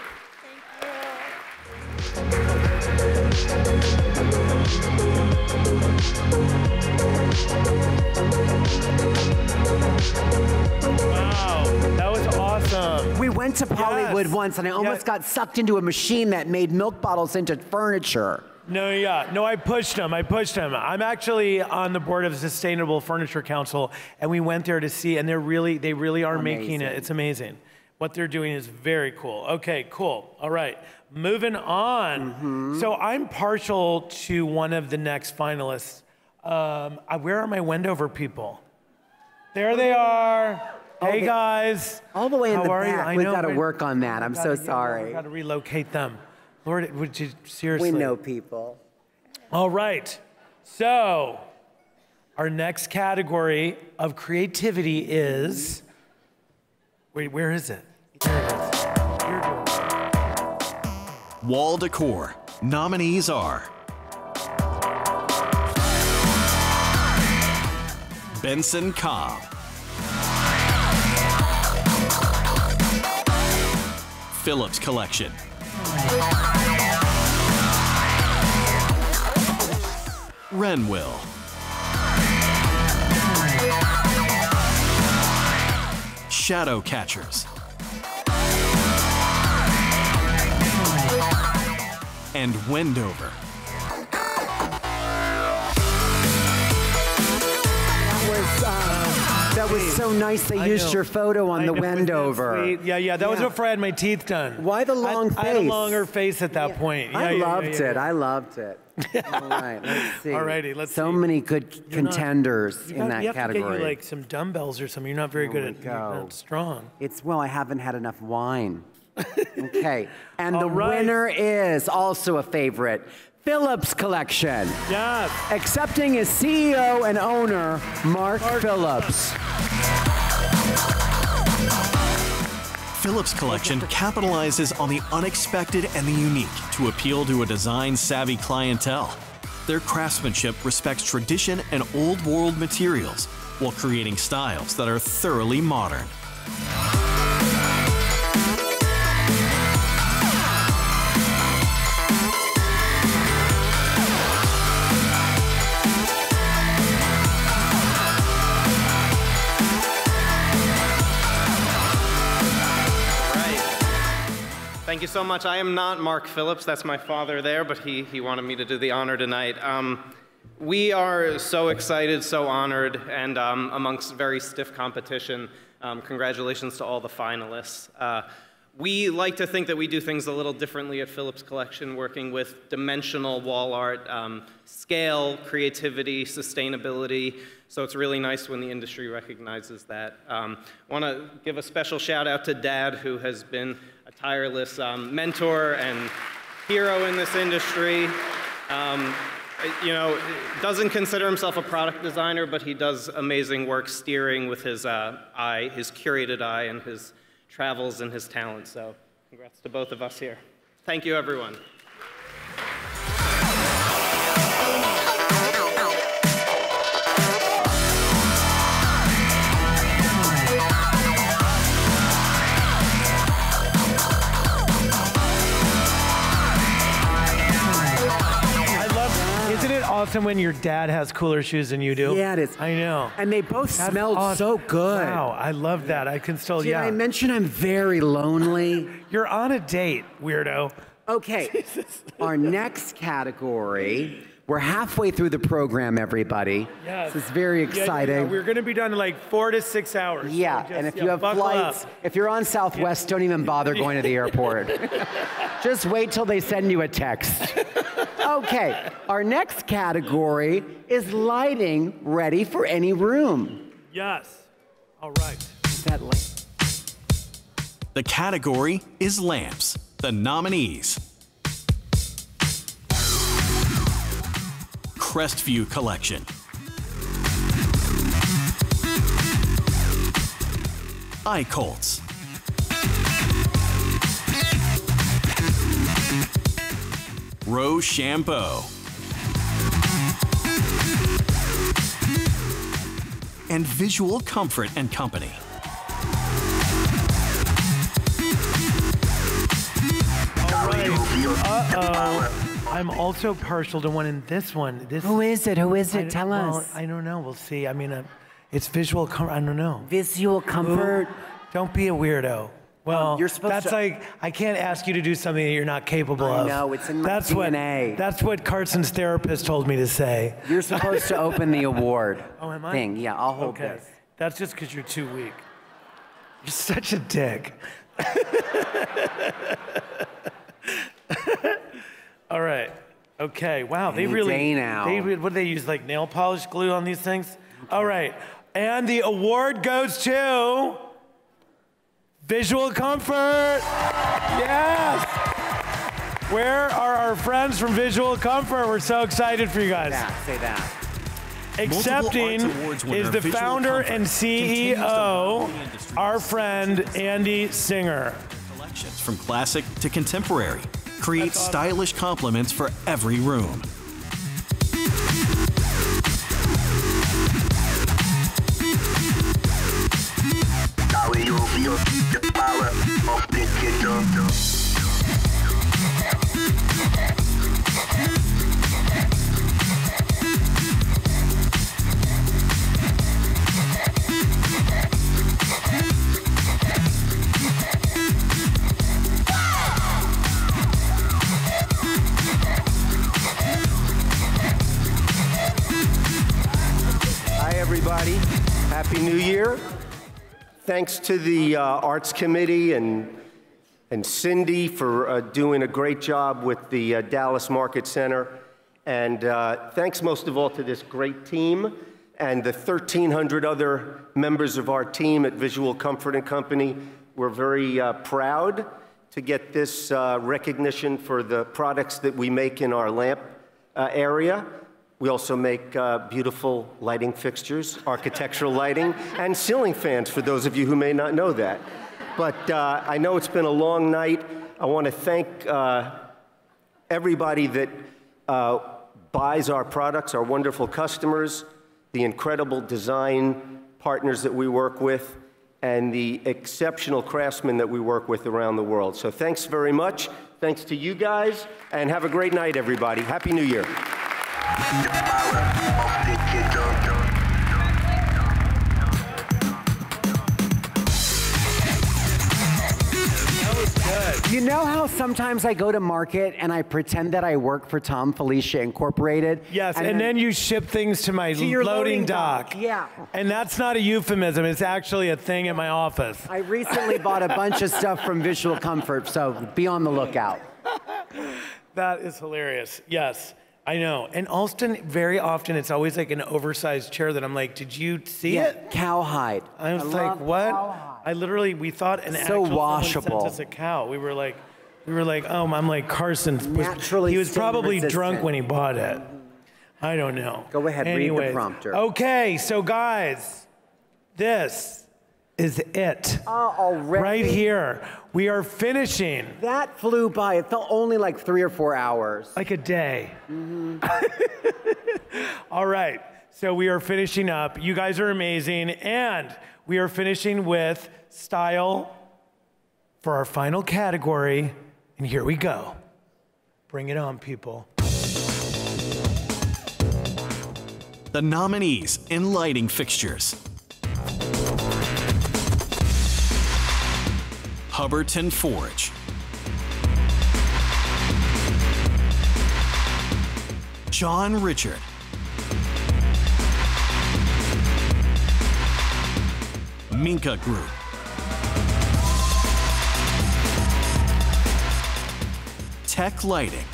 Wow, that was awesome. We went to Pollywood once, and I almost got sucked into a machine that made milk bottles into furniture. No, I pushed him. I'm actually on the board of Sustainable Furniture Council, and we went there to see, and they really are making it. It's amazing. What they're doing is very cool. Okay, cool. All right, moving on. So I'm partial to one of the next finalists. Where are my Wendover people? There they are. Hey guys. All the way in the How are you? back. I We've know, got to we- work on that. I'm so We sorry. got to relocate them. Lord, would you seriously? We know people. All right. So, our next category of creativity is. Wait, where is it? There it is. You're doing it. Wall decor. Nominees are Benson Cobb, Phillips Collection, Renwill, Shadow Catchers, and Wendover. That was so nice they used your photo on the Wendover. Yeah, that was before I had my teeth done. Why the long face? I had a longer face at that point. I loved it. I loved it. All right, let's see. Alrighty, let's so see. many good contenders in that you have category. to get you like some dumbbells or something. You're not very good at. You're not strong. Well, I haven't had enough wine. Okay, and the All right. winner is also a favorite. Phillips Collection. Yes. Accepting as CEO and owner, Mark Phillips. Phillips Collection capitalizes on the unexpected and the unique to appeal to a design-savvy clientele. Their craftsmanship respects tradition and old-world materials while creating styles that are thoroughly modern. Thank you so much. I am not Mark Phillips. That's my father there, but he wanted me to do the honor tonight. We are so excited, so honored, and amongst very stiff competition. Congratulations to all the finalists. We like to think that we do things a little differently at Phillips Collection, working with dimensional wall art, scale, creativity, sustainability. So it's really nice when the industry recognizes that. I want to give a special shout out to Dad, who has been a tireless mentor and hero in this industry. You know, doesn't consider himself a product designer, but he does amazing work steering with his eye, his curated eye, and his travels and his talent. So congrats to both of us here. Thank you, everyone. Awesome when your dad has cooler shoes than you do. Yeah, it is. I know. And they both smelled so good. Wow, I love that. I can still, Did I mention I'm very lonely? You're on a date, weirdo. Okay, Jesus. Our next category, we're halfway through the program, everybody. Yes. This is very exciting. Yeah, we're gonna be done in like 4 to 6 hours. Yeah, so just, and if you have flights, if you're on Southwest, don't even bother going to the airport. Just wait till they send you a text. Okay, our next category is lighting ready for any room. Yes. All right. Is that light? The category is lamps. The nominees: Crestview Collection, iColts, Rochambeau, and Visual Comfort and Company. Uh-oh. I'm also partial to one in this one. Who is it? Who is it? Tell us. I don't know. We'll see. I mean, it's Visual Comfort. I don't know. Visual Comfort. Ooh, don't be a weirdo. Well, you're supposed that's to... like, I can't ask you to do something that you're not capable of. I know, it's in my DNA. That's what Carson's therapist told me to say. You're supposed to open the award am I? thing. Yeah, I'll hold Okay. this. That's just because you're too weak. You're such a dick. All right. Okay. Wow. They really. Day now. What do they use? Like nail polish glue on these things? Okay. All right. And the award goes to Visual Comfort. Yes. Where are our friends from Visual Comfort? We're so excited for you guys. Say that. Accepting is the founder and CEO, our friend Andy Singer. Collections from classic to contemporary. Create stylish complements for every room. Now you feel the power of digital. Hi, everybody. Happy New Year. Thanks to the Arts Committee and Cindy for doing a great job with the Dallas Market Center. And thanks most of all to this great team and the 1,300 other members of our team at Visual Comfort and Company. We're very proud to get this recognition for the products that we make in our lamp area. We also make beautiful lighting fixtures, architectural lighting, and ceiling fans for those of you who may not know that. But I know it's been a long night. I want to thank everybody that buys our products, our wonderful customers, the incredible design partners that we work with, and the exceptional craftsmen that we work with around the world. So thanks very much. Thanks to you guys, and have a great night, everybody. Happy New Year. The power of digital. That was Good. You know how sometimes I go to market and I pretend that I work for Tom Felicia Incorporated? Yes, and then you ship things to my your loading dock. Yeah. And that's not a euphemism. It's actually a thing in my office. I recently bought a bunch of stuff from Visual Comfort, so be on the lookout. That is hilarious. Yes, I know. And Alston, very often, it's always like an oversized chair that I'm like, did you see it? Cowhide. I was like, what? I literally, we thought an actual someone sent us a cow. We were like, oh, I'm like, Carson, he was probably drunk when he bought it. I don't know. Go ahead, read the prompter. Okay, so guys, this is it. Already? Right here. We are finishing. That flew by. It felt only like 3 or 4 hours. Like a day. All right, so we are finishing up. You guys are amazing. And we are finishing with style for our final category. And here we go. Bring it on, people. The nominees in lighting fixtures. Hubbardton Forge. John Richard. Minka Group. Tech Lighting.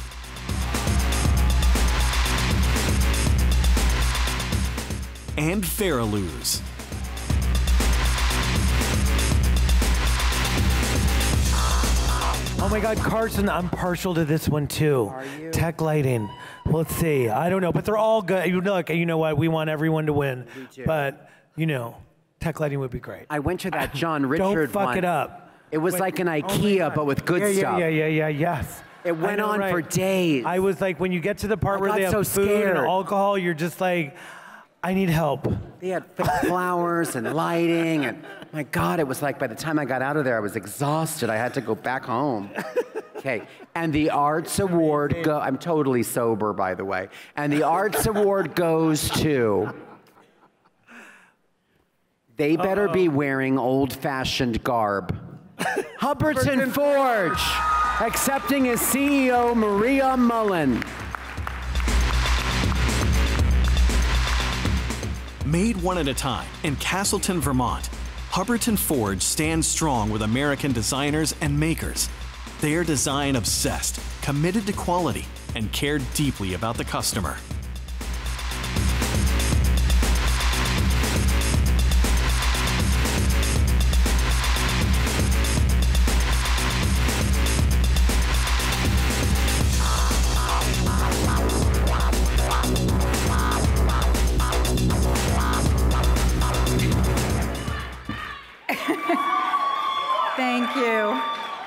And Farrelloos. Oh my God, Carson, I'm partial to this one too. Are you? Tech Lighting. Let's see. I don't know, but they're all good. Look, you know what? We want everyone to win. We do. But, you know, Tech Lighting would be great. I went to that John Richard one. Don't fuck it up. It was like an IKEA, but with good stuff. Yes. It went on for days. I was like, when you get to the part where they have so food scared. and alcohol, you're just like, I need help. They had fake flowers and lighting, and my God, it was like by the time I got out of there, I was exhausted. I had to go back home. Okay, and the Arts Award, I'm totally sober, by the way. And the Arts Award goes to, they better be wearing old-fashioned garb. Hubbardton Forge, accepting as CEO Maria Mullen. Made one at a time in Castleton, Vermont, Hubbardton Forge stands strong with American designers and makers. They are design obsessed, committed to quality, and care deeply about the customer. Thank you.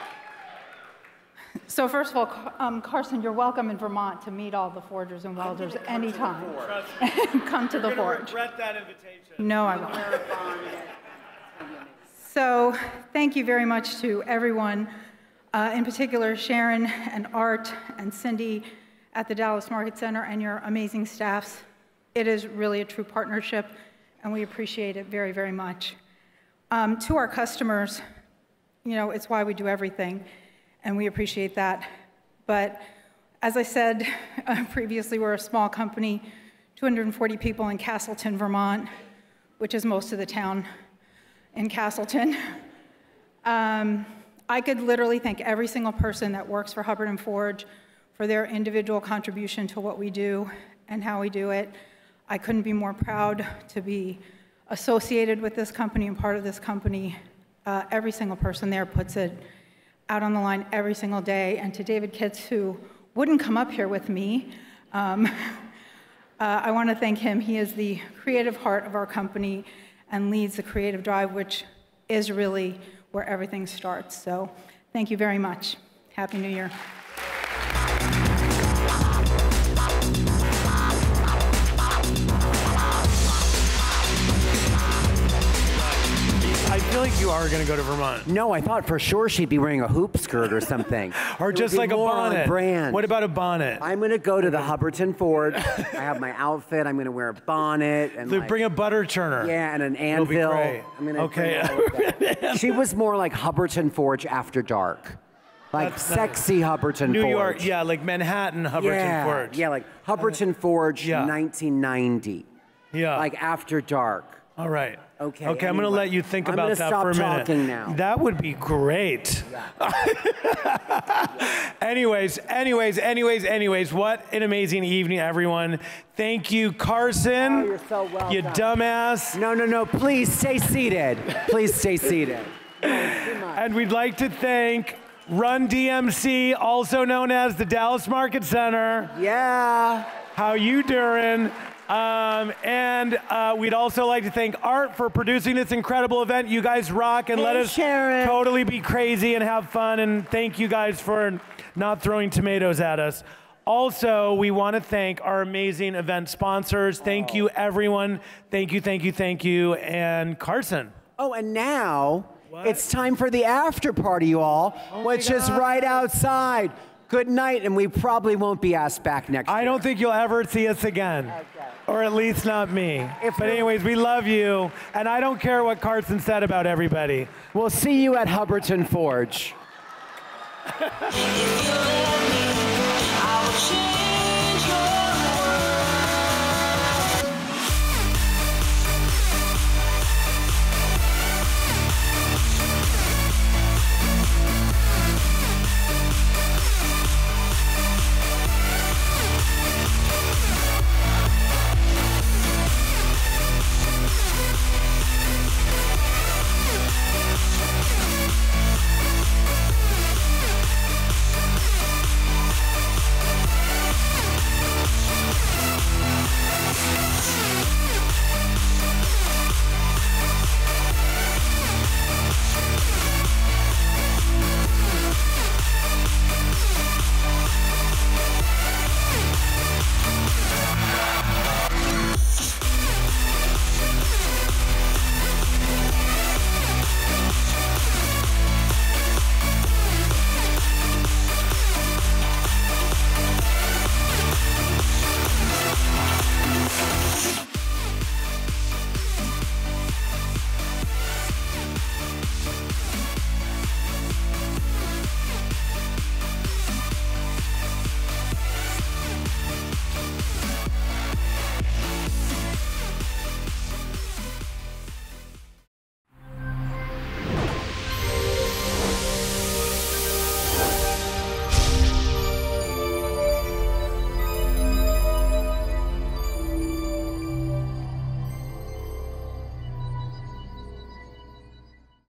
So first of all, Carson, you're welcome in Vermont to meet all the forgers and welders anytime. Come to the forge. Regret that invitation. No, I won't. So thank you very much to everyone, in particular Sharon and Art and Cindy at the Dallas Market Center and your amazing staffs. It is really a true partnership, and we appreciate it very, very much. To our customers, you know, it's why we do everything, and we appreciate that. But as I said previously, we're a small company, 240 people in Castleton, Vermont, which is most of the town in Castleton. I could literally thank every single person that works for Hubbard & Forge for their individual contribution to what we do and how we do it. I couldn't be more proud to be associated with this company and part of this company. Every single person there puts it out on the line every single day. And to David Kitts, who wouldn't come up here with me, I want to thank him. He is the creative heart of our company and leads the creative drive, which is really where everything starts. So thank you very much. Happy New Year. I feel like you are going to go to Vermont. No, I thought for sure she'd be wearing a hoop skirt or something. Or just like a bonnet. Brand. What about a bonnet? I'm going to go to the Hubbardton Forge. I have my outfit. I'm going to wear a bonnet. And Like, bring a butter churner. Yeah, and an It'll be anvil. great. I'm gonna Okay. She was more like Hubbardton Forge after dark. Like sexy Hubbardton New Forge. York, yeah, like Manhattan Hubbardton Forge. Yeah, like Hubbardton Forge, 1990. Yeah. Like after dark. All right. Okay. Okay, I'm going to let you think I'm about gonna that for a minute. stop talking now. That would be great. Anyways, what an amazing evening, everyone. Thank you, Carson. Oh, you're so welcome. You dumbass. No, please stay seated. Please stay seated. And we'd like to thank Run DMC, also known as the Dallas Market Center. Yeah. How you doing? And we'd also like to thank Art for producing this incredible event. You guys rock, and let us totally be crazy and have fun. And thank you guys for not throwing tomatoes at us. Also, we want to thank our amazing event sponsors. Thank you, everyone. Thank you. And Carson. Oh, and now it's time for the after party, you all, which is right outside. Good night, and we probably won't be asked back next year. I don't think you'll ever see us again. Okay. Or at least not me. But anyways, we love you, and I don't care what Carson said about everybody. We'll see you at Hubbardton Forge.